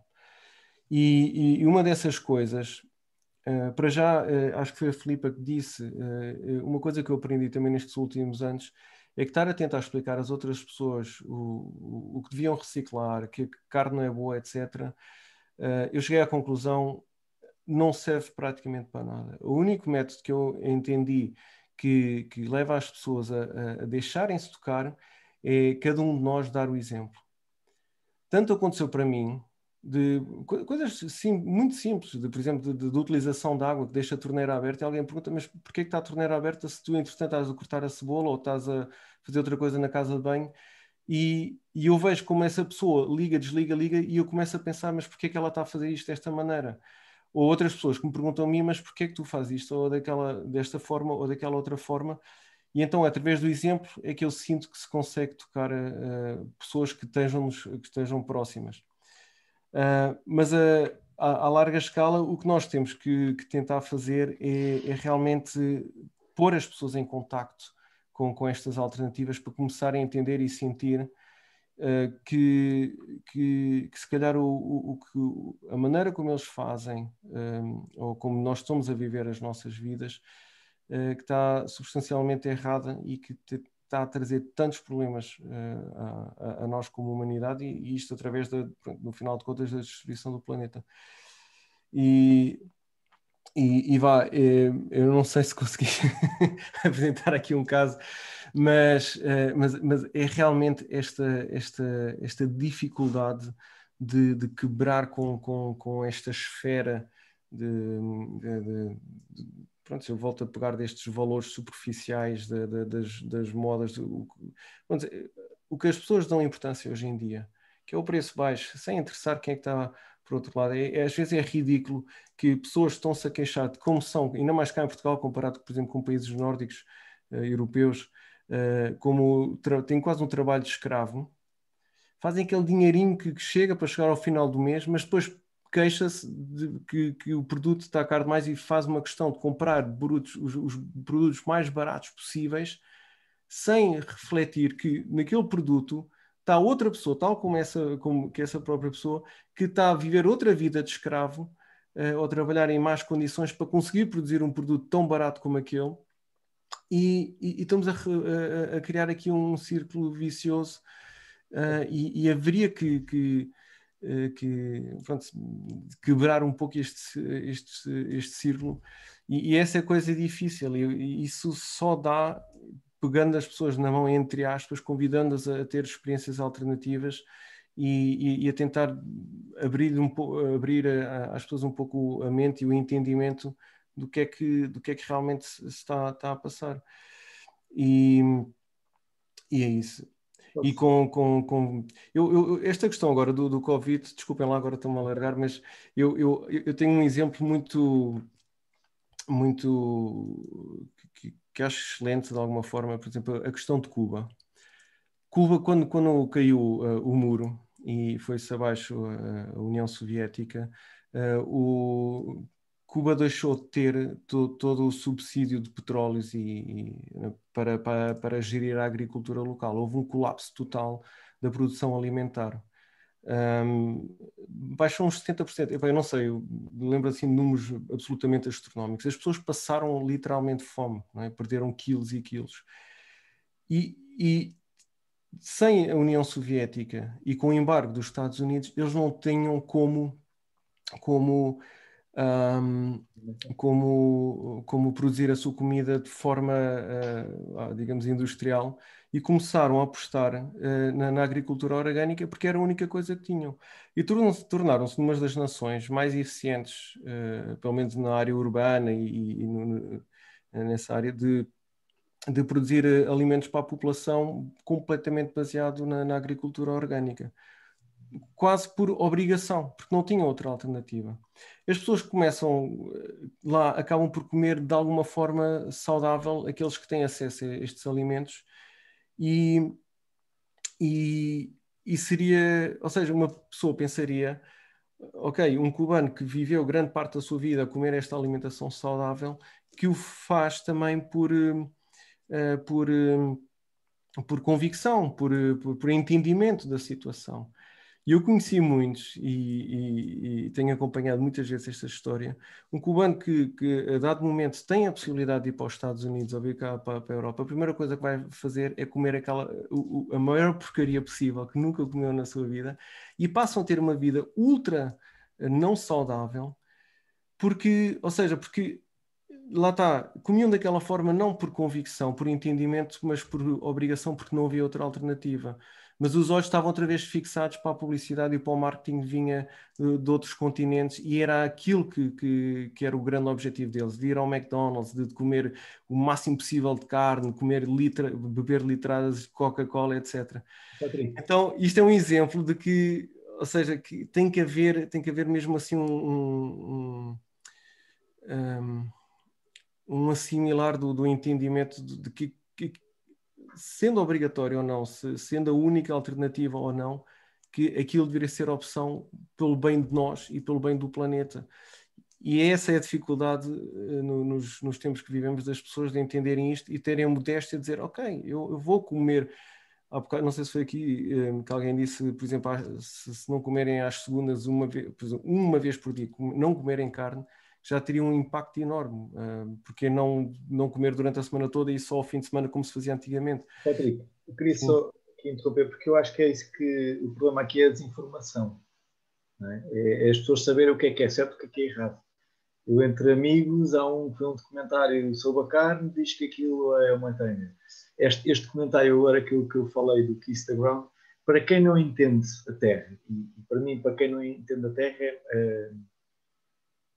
E, e uma dessas coisas, uh, para já, uh, acho que foi a Filipa que disse, uh, uma coisa que eu aprendi também nestes últimos anos, é que estar a tentar explicar às outras pessoas o, o, o que deviam reciclar, que a carne não é boa, etcétera, uh, eu cheguei à conclusão, não serve praticamente para nada. O único método que eu entendi que, que leva as pessoas a, a deixarem-se tocar é cada um de nós dar o exemplo. Tanto aconteceu para mim, de coisas sim, muito simples, de, por exemplo, de, de utilização de água, que deixa a torneira aberta, e alguém pergunta, mas porquê que está a torneira aberta se tu, entretanto, estás a cortar a cebola ou estás a fazer outra coisa na casa de banho? E, e eu vejo como essa pessoa liga, desliga, liga, e eu começo a pensar, mas porquê que ela está a fazer isto desta maneira? Ou outras pessoas que me perguntam a mim, mas porquê que tu fazes isto, ou daquela, desta forma, ou daquela outra forma? E então, através do exemplo, é que eu sinto que se consegue tocar uh, pessoas que estejam, que estejam próximas. Uh, mas a, a, a larga escala, o que nós temos que, que tentar fazer é, é realmente pôr as pessoas em contacto com, com estas alternativas para começarem a entender e sentir uh, que, que, que se calhar o, o, o, a maneira como eles fazem um, ou como nós estamos a viver as nossas vidas que está substancialmente errada e que te, está a trazer tantos problemas uh, a, a nós como humanidade, e, e isto através, da, no final de contas, da destruição do planeta. E, e, e vá, eu não sei se consegui apresentar aqui um caso, mas, uh, mas, mas é realmente esta, esta, esta dificuldade de, de quebrar com, com, com esta esfera de, de, de pronto, eu volto a pegar destes valores superficiais de, de, das, das modas, o, pronto, o que as pessoas dão importância hoje em dia, que é o preço baixo, sem interessar quem é que está por outro lado. É, é, às vezes é ridículo que pessoas estão-se a queixar de como são, ainda mais cá em Portugal, comparado, por exemplo, com países nórdicos, uh, europeus, uh, como têm quase um trabalho de escravo, fazem aquele dinheirinho que, que chega para chegar ao final do mês, mas depois queixa-se de que, que o produto está caro demais e faz uma questão de comprar produtos, os, os produtos mais baratos possíveis, sem refletir que naquele produto está outra pessoa, tal como essa, como que essa própria pessoa, que está a viver outra vida de escravo, uh, ou trabalhar em más condições para conseguir produzir um produto tão barato como aquele, e, e, e estamos a, a, a criar aqui um círculo vicioso, uh, e, e haveria que, que, uh, que pronto, quebrar um pouco este, este, este círculo, e, e essa é a coisa difícil, e, e isso só dá pegando as pessoas na mão, entre aspas, convidando-as a ter experiências alternativas e, e, e a tentar abrir, um pouco, abrir a, a, às pessoas um pouco a mente e o entendimento do que é que, do que, é que realmente se está, está a passar. E, e é isso. E com, com, com eu, eu, esta questão agora do, do Covid, desculpem lá, agora estou-me a alargar, mas eu, eu, eu tenho um exemplo muito, muito que, que acho excelente de alguma forma, por exemplo, a questão de Cuba. Cuba, quando, quando caiu uh, o muro e foi-se abaixo uh, a União Soviética, uh, o, Cuba deixou de ter to, todo o subsídio de petróleos e, e, para, para, para gerir a agricultura local. Houve um colapso total da produção alimentar. Um, baixou uns setenta por cento. Eu não sei, eu lembro assim de números absolutamente astronómicos. As pessoas passaram literalmente fome, não é? Perderam quilos e quilos. E, e sem a União Soviética e com o embargo dos Estados Unidos, eles não tinham como, como, um, como, como produzir a sua comida de forma, uh, digamos, industrial, e começaram a apostar uh, na, na agricultura orgânica porque era a única coisa que tinham. E tornaram-se, tornaram-se uma das nações mais eficientes, uh, pelo menos na área urbana e, e no, nessa área de, de produzir uh, alimentos para a população completamente baseado na, na agricultura orgânica. Quase por obrigação, porque não tinham outra alternativa. As pessoas começam lá, acabam por comer de alguma forma saudável, aqueles que têm acesso a estes alimentos, e, e, e seria, ou seja, uma pessoa pensaria, ok, um cubano que viveu grande parte da sua vida a comer esta alimentação saudável, que o faz também por, uh, por, uh, por convicção, por, por, por entendimento da situação. E eu conheci muitos, e, e, e tenho acompanhado muitas vezes esta história, um cubano que, que a dado momento tem a possibilidade de ir para os Estados Unidos ou vir cá para, para a Europa, a primeira coisa que vai fazer é comer aquela, o, a maior porcaria possível que nunca comeu na sua vida, e passam a ter uma vida ultra não saudável, porque, ou seja, porque lá está, comiam daquela forma não por convicção, por entendimento, mas por obrigação, porque não havia outra alternativa. Mas os olhos estavam outra vez fixados para a publicidade e para o marketing que vinha de, de outros continentes, e era aquilo que, que, que era o grande objetivo deles, de ir ao McDonald's, de comer o máximo possível de carne, comer litra, beber litradas de Coca-Cola, etcétera. Então, isto é um exemplo de que, ou seja, que tem que haver, tem que haver mesmo assim um... um, um um assimilar do, do entendimento de, de que, que, sendo obrigatório ou não, se, sendo a única alternativa ou não, que aquilo deveria ser opção pelo bem de nós e pelo bem do planeta. E essa é a dificuldade uh, no, nos, nos tempos que vivemos, das pessoas de entenderem isto e terem a modéstia de dizer, ok, eu, eu vou comer... Não sei se foi aqui um, que alguém disse, por exemplo, se, se não comerem às segundas uma vez, por exemplo, uma vez por dia, não comerem carne, já teria um impacto enorme, uh, porque não, não comer durante a semana toda e só ao fim de semana como se fazia antigamente. Patrick, eu queria Sim. só aqui interromper, porque eu acho que é isso que o problema aqui é a desinformação. Não é? É, é as pessoas saberem o que é que é certo e o que é que é errado. Eu, entre amigos, há um, um documentário sobre a carne, diz que aquilo é uma tenha. Este, este documentário agora que eu, que eu falei do Kiss the Ground, para quem não entende a Terra, e, e para mim, para quem não entende a Terra, é, Ou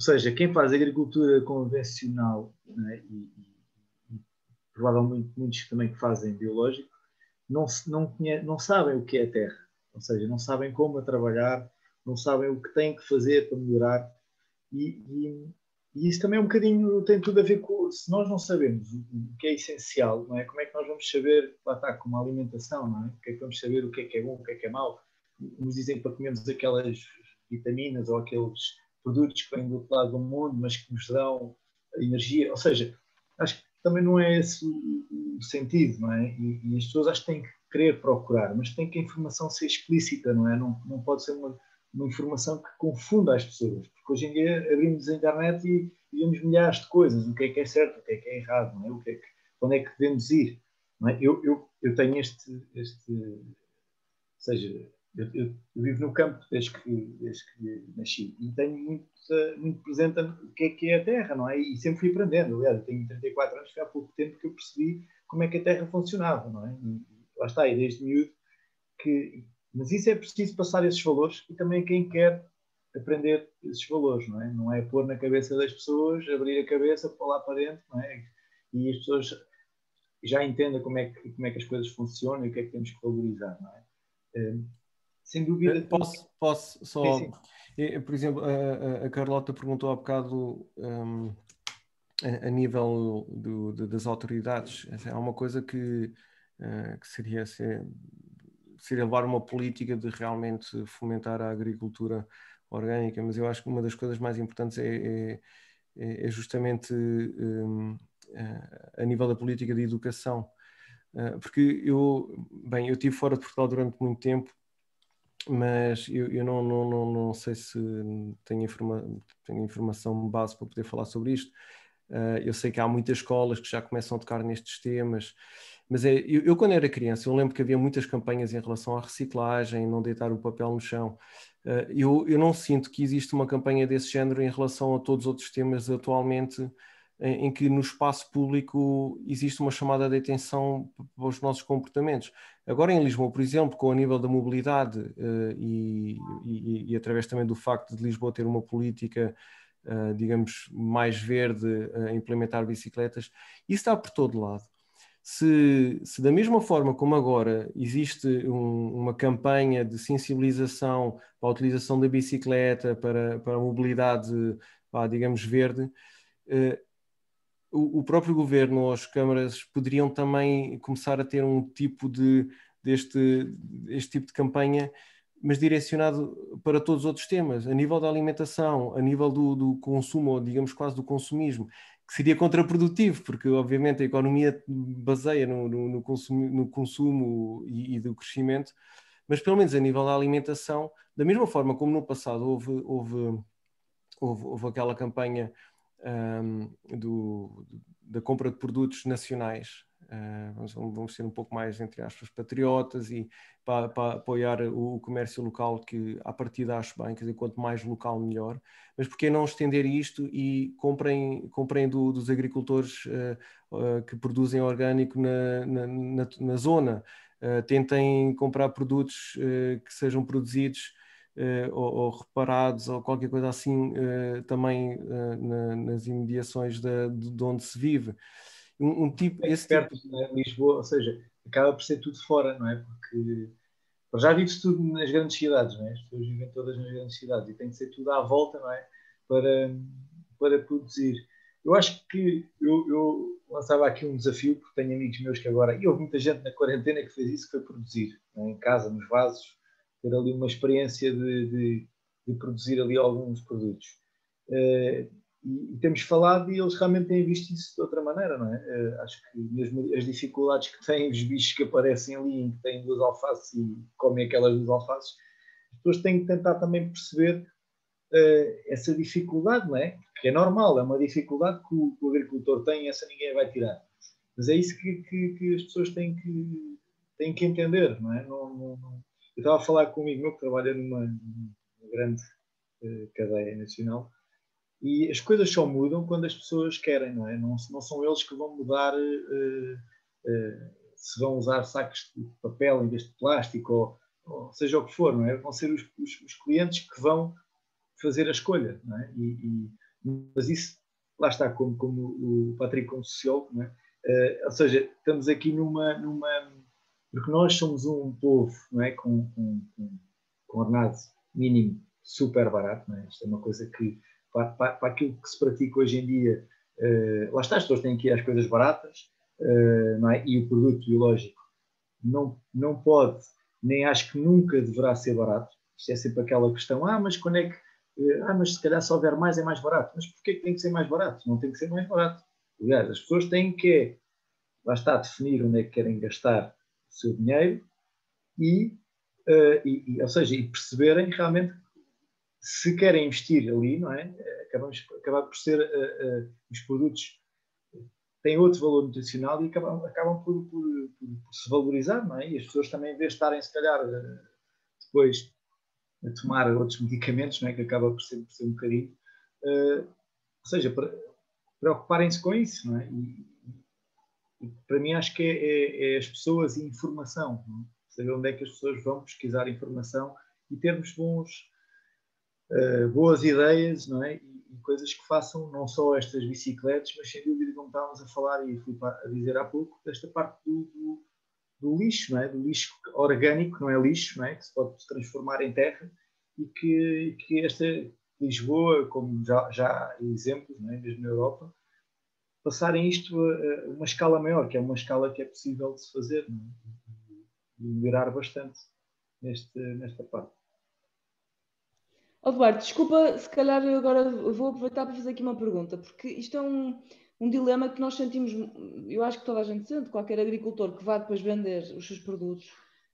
seja, quem faz agricultura convencional, né, e, e, e provavelmente muitos também que fazem biológico, não, não, conhe, não sabem o que é a terra, ou seja, não sabem como a trabalhar, não sabem o que têm que fazer para melhorar, e, e, e isso também é um bocadinho, tem tudo a ver com, se nós não sabemos o, o que é essencial, não é? Como é que nós vamos saber, lá está, como a alimentação, não é? O que é que vamos saber o que é que é bom, o que é que é mau? Nos dizem para comermos aquelas vitaminas ou aqueles produtos que vêm do outro lado do mundo, mas que nos dão energia, ou seja, acho que também não é esse o, o sentido, não é? E, e as pessoas acho que têm que querer procurar, mas tem que a informação ser explícita, não é? Não, não pode ser uma, uma informação que confunda as pessoas, porque hoje em dia abrimos a internet e, e vemos milhares de coisas, o que é que é certo, o que é que é errado, não é? O que é que, onde é que devemos ir, não é? Eu, eu, eu tenho este, este, ou seja, eu, eu, eu vivo no campo desde que, desde que nasci e tenho muito, muito presente o que é que é a terra, não é? E sempre fui aprendendo. Aliás, eu tenho trinta e quatro anos, foi há pouco tempo que eu percebi como é que a terra funcionava, não é? E lá está, e desde miúdo que... Mas isso é preciso passar esses valores e também quem quer aprender esses valores, não é? Não é pôr na cabeça das pessoas, abrir a cabeça, pôr lá para dentro, não é? E as pessoas já entendem como é que, como é que as coisas funcionam e o que é que temos que valorizar, não é? Sem dúvida. Posso, posso só, sim, sim. Por exemplo, a, a Carlota perguntou há bocado um, a, a nível do, de, das autoridades. Há uma coisa que, uh, que seria, ser, seria levar uma política de realmente fomentar a agricultura orgânica, mas eu acho que uma das coisas mais importantes é, é, é justamente um, a nível da política de educação. Uh, porque eu, bem, eu estive fora de Portugal durante muito tempo, mas eu, eu não, não, não, não sei se tenho, informa tenho informação base para poder falar sobre isto. Uh, eu sei que há muitas escolas que já começam a tocar nestes temas, mas é, eu, eu quando era criança, eu lembro que havia muitas campanhas em relação à reciclagem, não deitar o papel no chão. Uh, eu, eu não sinto que existe uma campanha desse género em relação a todos os outros temas atualmente, em, em que no espaço público existe uma chamada de atenção para os nossos comportamentos. Agora em Lisboa, por exemplo, com o nível da mobilidade uh, e, e, e através também do facto de Lisboa ter uma política, uh, digamos, mais verde a implementar bicicletas, isso está por todo lado. Se, se da mesma forma como agora existe um, uma campanha de sensibilização para a utilização da bicicleta, para, para a mobilidade, pá, digamos, verde, uh, o próprio governo ou as câmaras poderiam também começar a ter um tipo de deste este tipo de campanha, mas direcionado para todos os outros temas, a nível da alimentação, a nível do, do consumo, ou digamos quase do consumismo, que seria contraprodutivo, porque obviamente a economia baseia no, no, no, consumo, no consumo e, e do crescimento, mas pelo menos a nível da alimentação, da mesma forma como no passado houve, houve, houve, houve aquela campanha Um, do, da compra de produtos nacionais, uh, vamos, vamos ser um pouco mais, entre aspas, patriotas e para, para apoiar o, o comércio local, que à partida acho bem, quer dizer, quanto mais local melhor, mas por que não estender isto e comprem, comprem do, dos agricultores uh, uh, que produzem orgânico na, na, na, na zona, uh, tentem comprar produtos uh, que sejam produzidos Uh, ou, ou reparados ou qualquer coisa assim, uh, também uh, na, nas imediações de, de onde se vive. Um, um tipo, é esse perto, tipo... né? Lisboa, ou seja, acaba por ser tudo fora, não é? Porque já vive-se tudo nas grandes cidades, não é? As pessoas vivem todas nas grandes cidades e tem que ser tudo à volta, não é? Para, para produzir. Eu acho que eu, eu lançava aqui um desafio, porque tenho amigos meus que agora, e houve muita gente na quarentena que fez isso, que foi produzir, é? Em casa, nos vasos, ter ali uma experiência de, de, de produzir ali alguns produtos. Uh, e, e temos falado e eles realmente têm visto isso de outra maneira, não é? Uh, acho que mesmo as dificuldades que têm os bichos que aparecem ali, que têm duas alfaces e comem aquelas duas alfaces, as pessoas têm que tentar também perceber uh, essa dificuldade, não é? Que é normal, é uma dificuldade que o, que o agricultor tem e essa ninguém vai tirar. Mas é isso que, que, que as pessoas têm que, têm que entender, não é? Não, não, não. Eu estava a falar com um amigo meu que trabalha numa, numa grande uh, cadeia nacional e as coisas só mudam quando as pessoas querem, não é? Não, não são eles que vão mudar uh, uh, se vão usar sacos de papel em vez de plástico ou, ou seja o que for, não é? Vão ser os, os, os clientes que vão fazer a escolha, não é? E, e, mas isso, lá está, como, como o Patrick, como sociólogo, não é? Uh, ou seja, estamos aqui numa, numa... Porque nós somos um povo, não é? Com, com, com, com ordenado mínimo super barato, não é? Isto é uma coisa que, para, para, para aquilo que se pratica hoje em dia, uh, lá está, as pessoas têm que ir às coisas baratas, uh, não é? E o produto biológico não, não pode, nem acho que nunca deverá ser barato. Isto é sempre aquela questão, ah, mas quando é que, uh, ah, mas se calhar se houver mais é mais barato. Mas porquê que tem que ser mais barato? Não tem que ser mais barato. Aliás, as pessoas têm que, lá está, definir onde é que querem gastar o seu dinheiro e, uh, e, e ou seja, e perceberem realmente se querem investir ali, não é? Acabamos, acabam por ser, uh, uh, os produtos têm outro valor nutricional e acabam, acabam por, por, por, por se valorizar, não é? E as pessoas também, em vez de estarem, se calhar, uh, depois a tomar outros medicamentos, não é? Que acaba por ser, por ser um bocadinho, uh, ou seja, preocuparem-se com isso, não é? E, e para mim acho que é, é, é as pessoas e informação, não é? Saber onde é que as pessoas vão pesquisar informação e termos bons, uh, boas ideias, não é? E, e coisas que façam não só estas bicicletas, mas sem dúvida, como estávamos a falar e fui a dizer há pouco, desta parte do, do, do lixo, não é? Do lixo orgânico, não é lixo, não é? Que se pode transformar em terra e que, que esta Lisboa, como já, já há exemplos, não é? Mesmo na Europa, passarem isto a, a uma escala maior, que é uma escala que é possível de se fazer, não é? E melhorar bastante neste, nesta parte. Oh, Duarte, desculpa, se calhar eu agora vou aproveitar para fazer aqui uma pergunta, porque isto é um, um dilema que nós sentimos, eu acho que toda a gente sente, qualquer agricultor que vá depois vender os seus produtos,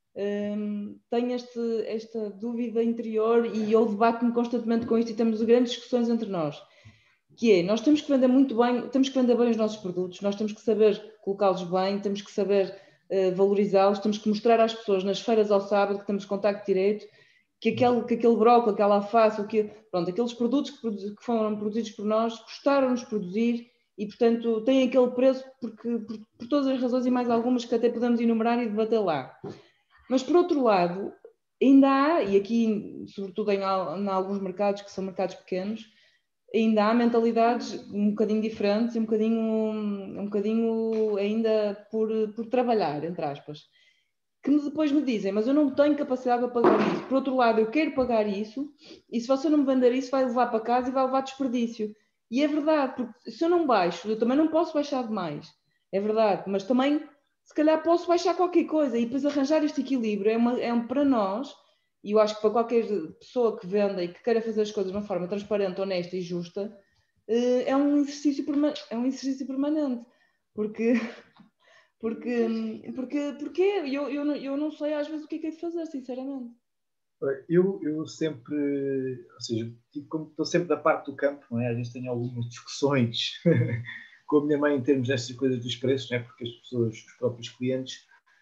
um, tem este, esta dúvida interior e eu debato-me constantemente com isto e temos grandes discussões entre nós, que é, nós temos que vender muito bem, temos que vender bem os nossos produtos, nós temos que saber colocá-los bem, temos que saber uh, valorizá-los, temos que mostrar às pessoas nas feiras ao sábado que temos contacto direto, que aquele, que aquele brócolis, aquela alface, que, pronto, aqueles produtos que, produ que foram produzidos por nós custaram-nos produzir e, portanto, têm aquele preço porque, por, por todas as razões e mais algumas que até podemos enumerar e debater lá. Mas, por outro lado, ainda há, e aqui, sobretudo em, em alguns mercados que são mercados pequenos, ainda há mentalidades um bocadinho diferentes e um bocadinho, um bocadinho ainda por, por trabalhar, entre aspas, que depois me dizem, mas eu não tenho capacidade para pagar isso. Por outro lado, eu quero pagar isso e se você não me vender isso, vai levar para casa e vai levar desperdício. E é verdade, porque se eu não baixo, eu também não posso baixar demais. É verdade, mas também, se calhar, posso baixar qualquer coisa e depois arranjar este equilíbrio. É, uma, é um para nós, e eu acho que para qualquer pessoa que venda e que queira fazer as coisas de uma forma transparente, honesta e justa, é um exercício, é um exercício permanente. Porque... Porque, porque, porque eu, eu, não, eu não sei às vezes o que é que é de fazer, sinceramente. Eu, eu sempre, ou seja, tipo, como estou sempre da parte do campo, não é? Às vezes tenho algumas discussões com a minha mãe em termos destas coisas dos preços, não é? Porque as pessoas, os próprios clientes,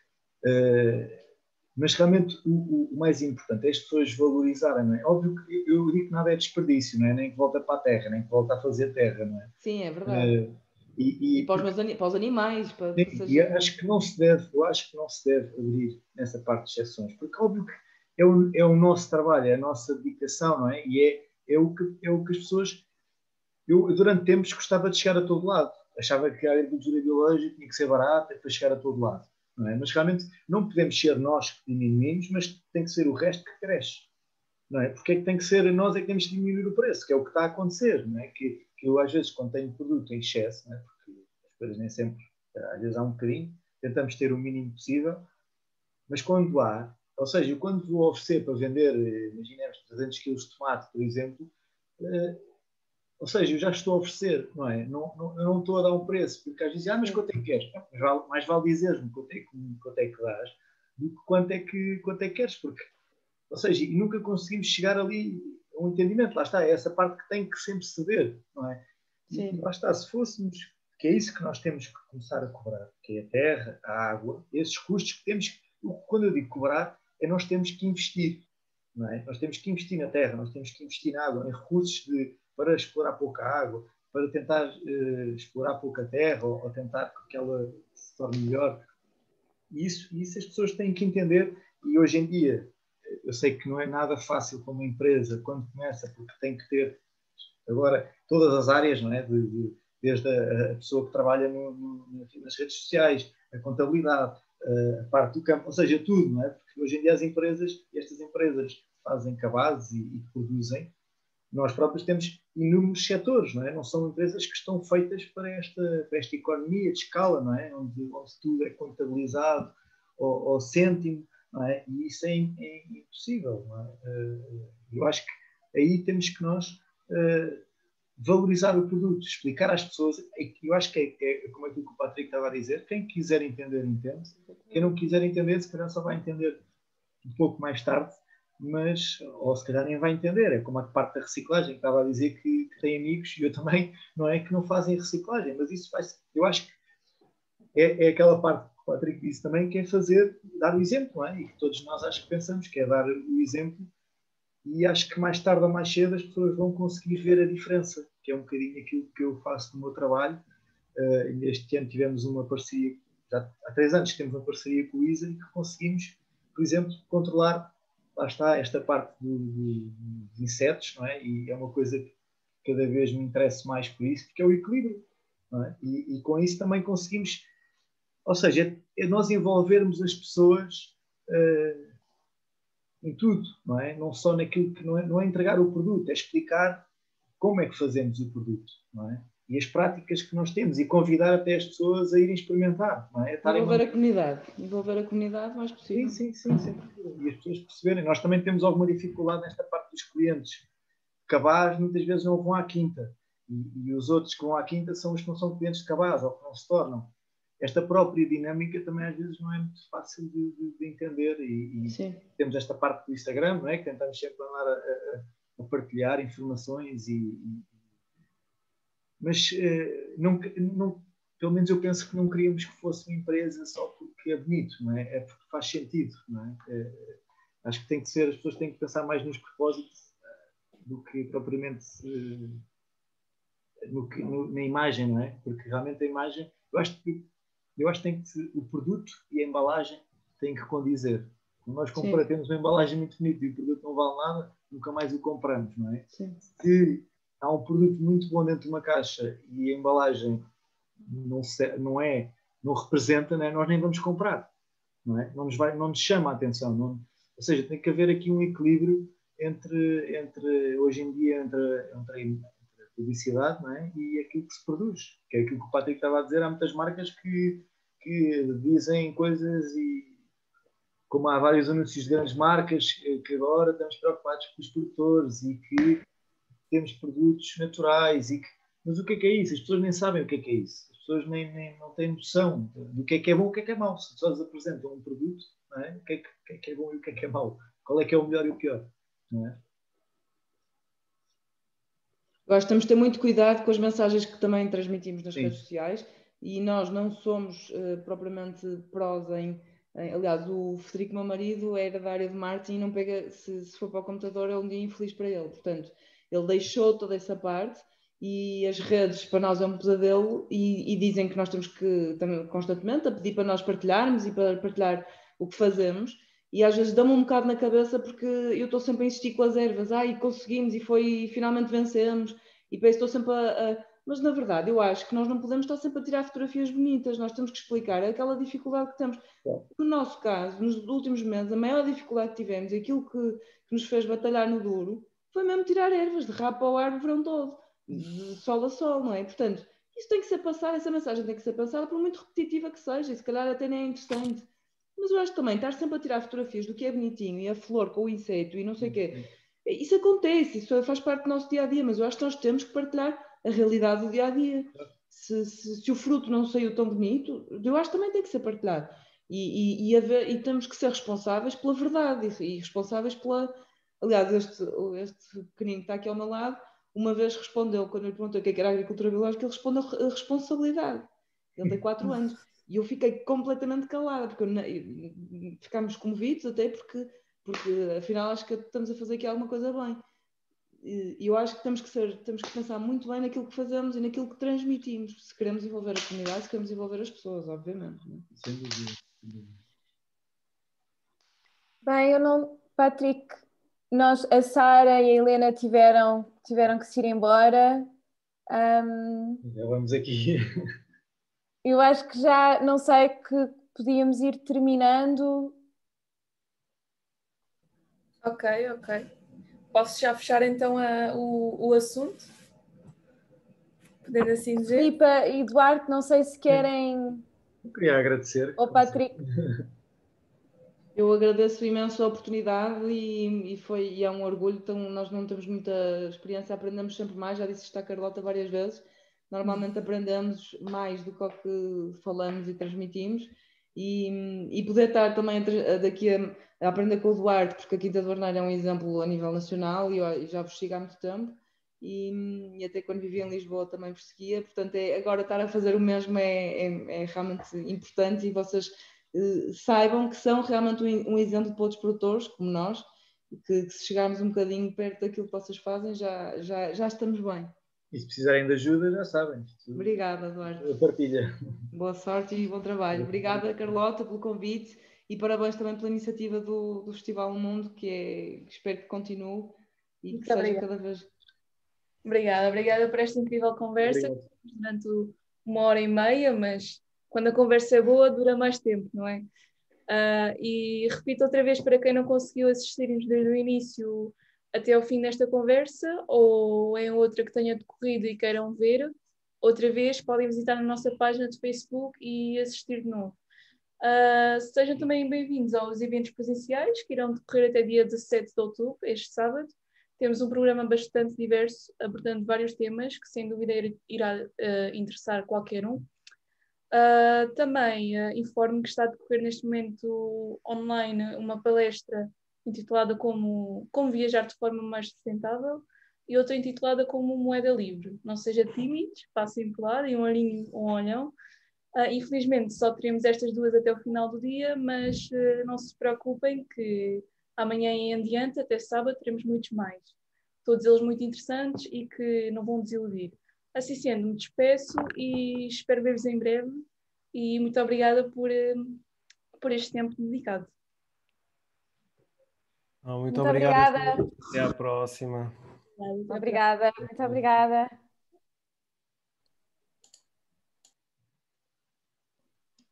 uh, mas realmente o, o mais importante é as pessoas valorizarem, não é? Óbvio que eu digo que nada é desperdício, não é? Nem que volta para a terra, nem que volta a fazer terra, não é? Sim, é verdade. Uh, E, e, e para, os meus, para os animais. Para, sim, para e acho que não se deve, eu acho que não se deve abrir nessa parte de exceções, porque óbvio que é o, é o nosso trabalho, é a nossa dedicação, não é? E é, é, o, que, é o que as pessoas... Eu, durante tempos, gostava de chegar a todo lado. Achava que a agricultura biológica tinha que ser barata para chegar a todo lado, não é? Mas realmente não podemos ser nós que diminuímos, mas tem que ser o resto que cresce, não é? Porque é que tem que ser nós é que temos que diminuir o preço, que é o que está a acontecer, não é? Que, que eu, às vezes, quando tenho produto em excesso, não é? Coisas nem sempre, às vezes há um bocadinho, tentamos ter o mínimo possível, mas quando há, ou seja, eu quando vou oferecer para vender, imaginemos trezentos quilos de tomate, por exemplo, eh, ou seja, eu já estou a oferecer, não é? Não, não, eu não estou a dar um preço, porque às vezes, ah, mas quanto é que queres? Mas vale, mais vale dizer-me quanto é que, quanto é que dás do que quanto é que, quanto é que queres, porque, ou seja, e nunca conseguimos chegar ali a um entendimento, lá está, é essa parte que tem que sempre ceder, não é? Sim. E lá está, se fôssemos, que é isso que nós temos que começar a cobrar, que é a terra, a água, esses custos que temos, quando eu digo cobrar, é nós temos que investir, não é? Nós temos que investir na terra, nós temos que investir na água, em recursos de, para explorar pouca água, para tentar uh, explorar pouca terra, ou, ou tentar que ela se torne melhor. E isso, isso as pessoas têm que entender, e hoje em dia, eu sei que não é nada fácil para uma empresa, quando começa, porque tem que ter Agora, todas as áreas, não é? De, de, desde a, a pessoa que trabalha no, no, nas redes sociais, a contabilidade, a parte do campo, ou seja, tudo, não é? Porque hoje em dia as empresas, estas empresas fazem cabazes e, e produzem, nós próprios temos inúmeros setores, não é? Não são empresas que estão feitas para esta, para esta economia de escala, não é? Onde, onde tudo é contabilizado ao, ao cêntimo, não é? E isso é, é impossível, não é? Eu acho que aí temos que nós uh, valorizar o produto, explicar às pessoas. Eu acho que é, é como aquilo que o Patrick estava a dizer, quem quiser entender, entende. Quem não quiser entender, se calhar só vai entender um pouco mais tarde, mas, ou se calhar nem vai entender. É como a parte da reciclagem, que estava a dizer que, que tem amigos, e eu também, não é, que não fazem reciclagem, mas isso faz, eu acho que é, é aquela parte que o Patrick disse também, que é fazer, dar o exemplo, não é? E que todos nós acho que pensamos que é dar o exemplo, e acho que mais tarde ou mais cedo as pessoas vão conseguir ver a diferença, que é um bocadinho aquilo que eu faço no meu trabalho. Uh, este ano tivemos uma parceria, já há três anos temos uma parceria com o I S A, e que conseguimos, por exemplo, controlar, lá está, esta parte do, do, dos insetos, não é? E é uma coisa que cada vez me interessa mais por isso, porque é o equilíbrio, não é? E, e com isso também conseguimos, ou seja, é nós envolvermos as pessoas uh, em tudo, não é? Não só naquilo que não é, não é entregar o produto, é explicar como é que fazemos o produto, não é? E as práticas que nós temos, e convidar até as pessoas a irem experimentar, não é? Envolver a comunidade, envolver a comunidade o mais possível. Sim, sim, sim, sim. E as pessoas perceberem. Nós também temos alguma dificuldade nesta parte dos clientes. Cabaz muitas vezes não vão à quinta, e, e os outros que vão à quinta são os que não são clientes de cabaz, ou que não se tornam. Esta própria dinâmica também às vezes não é muito fácil de, de, de entender, e, e temos esta parte do Instagram, não é? Que tentamos sempre andar a, a, a partilhar informações, e, e mas uh, não, não, pelo menos eu penso que não queríamos que fosse uma empresa só porque é bonito, não é? É porque faz sentido, não é? Uh, acho que tem que ser, as pessoas têm que pensar mais nos propósitos uh, do que propriamente uh, no, no, na imagem, não é? Porque realmente a imagem, eu acho que, eu acho que, tem que o produto e a embalagem têm que condizer. Quando nós compramos, temos uma embalagem muito bonita e o produto não vale nada, nunca mais o compramos, não é? Sim. Se há um produto muito bom dentro de uma caixa e a embalagem não, se, não é, não representa, não é? Nós nem vamos comprar, não é? Não nos, vai, não nos chama a atenção. Não, ou seja, tem que haver aqui um equilíbrio entre, entre hoje em dia, entre, entre, entre a publicidade, não é? E aquilo que se produz. Que é aquilo que o Patrick estava a dizer. Há muitas marcas que, que dizem coisas, e como há vários anúncios de grandes marcas que agora estamos preocupados com os produtores e que temos produtos naturais, e que... mas o que é que é isso? As pessoas nem sabem o que é que é isso. As pessoas nem, nem não têm noção do que é que é bom e o que é que é mau. Se só lhes apresentam um produto, não é? O que é que, o que é que é bom e o que é que é mau? Qual é que é o melhor e o pior? Não é? Agora temos de ter muito cuidado com as mensagens que também transmitimos nas Sim. redes sociais, e nós não somos uh, propriamente prós em, em... Aliás, o Frederico, meu marido, era da área de marketing e não pega, se, se for para o computador é um dia infeliz para ele. Portanto, ele deixou toda essa parte, e as redes para nós é um pesadelo, e, e dizem que nós temos que também, constantemente a pedir para nós partilharmos e para partilhar o que fazemos, e às vezes dá-me um bocado na cabeça, porque eu estou sempre a insistir com as ervas, ah, e conseguimos, e foi, e finalmente vencemos, e parece que estou sempre a, a... Mas na verdade eu acho que nós não podemos estar sempre a tirar fotografias bonitas, nós temos que explicar aquela dificuldade que temos. No nosso caso, nos últimos meses, a maior dificuldade que tivemos, aquilo que, que nos fez batalhar no duro, foi mesmo tirar ervas, de rabo para o ar o verão todo, de sol a sol, não é? Portanto, isso tem que ser passado, essa mensagem tem que ser passada, por muito repetitiva que seja, e se calhar até nem é interessante. Mas eu acho que também estar sempre a tirar fotografias do que é bonitinho, e a flor com o inseto e não sei o quê, isso acontece, isso faz parte do nosso dia-a-dia, mas eu acho que nós temos que partilhar a realidade do dia-a-dia. Se, se, se o fruto não saiu tão bonito, eu acho que também tem que ser partilhado. E, e, e, haver, e temos que ser responsáveis pela verdade, e, e responsáveis pela... Aliás, este, este pequenino que está aqui ao meu lado, uma vez respondeu, quando eu lhe perguntei o que era a agricultura biológica, ele respondeu a responsabilidade. Ele tem quatro anos. E eu fiquei completamente calada, porque eu, ficámos comovidos até porque, porque afinal acho que estamos a fazer aqui alguma coisa bem. E eu acho que temos que, ser, temos que pensar muito bem naquilo que fazemos e naquilo que transmitimos, se queremos envolver a comunidade, se queremos envolver as pessoas, obviamente. Né? Sem dúvida. Bem, eu não... Patrick, nós, a Sara e a Helena tiveram, tiveram que se ir embora. Um, já vamos aqui. Eu acho que já, não sei, que podíamos ir terminando. Ok, ok. Posso já fechar então a, o, o assunto? Podendo assim dizer? Filipe e Duarte, não sei se querem... Eu queria agradecer. Ou Patrick. Eu agradeço imenso a oportunidade e, e, foi, e é um orgulho. Então, nós não temos muita experiência, aprendemos sempre mais. Já disse isto à Carlota várias vezes. Normalmente aprendemos mais do que o que falamos e transmitimos. E, e poder estar também daqui a, a aprender com o Duarte, porque a Quinta do Arneiro é um exemplo a nível nacional e eu já vos sigo há muito tempo. E, e até quando vivia em Lisboa também perseguia. Portanto, é, agora estar a fazer o mesmo é, é, é realmente importante e vocês saibam que são realmente um exemplo para outros produtores como nós, que, que se chegarmos um bocadinho perto daquilo que vocês fazem, já, já, já estamos bem. E se precisarem de ajuda, já sabem. Obrigada, Eduardo. Partilha. Boa sorte e bom trabalho. Obrigada, Carlota, pelo convite e parabéns também pela iniciativa do, do Festival do Mundo, que é, espero que continue e que Muito seja obrigada. cada vez... Obrigada, obrigada por esta incrível conversa, Obrigado. durante uma hora e meia, mas quando a conversa é boa, dura mais tempo, não é? Uh, e repito outra vez para quem não conseguiu assistir-nos desde o início até ao fim desta conversa, ou em outra que tenha decorrido e queiram ver, outra vez podem visitar a nossa página de Facebook e assistir de novo. Uh, sejam também bem-vindos aos eventos presenciais que irão decorrer até dia dezassete de outubro, este sábado. Temos um programa bastante diverso, abordando vários temas que sem dúvida irá uh, interessar qualquer um. Uh, também uh, informo que está a decorrer neste momento online uma palestra intitulada como, como Viajar de Forma Mais Sustentável e outra intitulada como Moeda Livre. Não sejam tímidos, passem por lá, deem um olhinho ou um olhão. Uh, infelizmente só teremos estas duas até o final do dia, mas uh, não se preocupem que amanhã em diante, até sábado, teremos muitos mais. Todos eles muito interessantes e que não vão desiludir. Assim sendo, me despeço e espero ver-vos em breve e muito obrigada por, por este tempo dedicado. Oh, muito, muito obrigado. obrigada. Até à próxima. Obrigada, muito obrigada.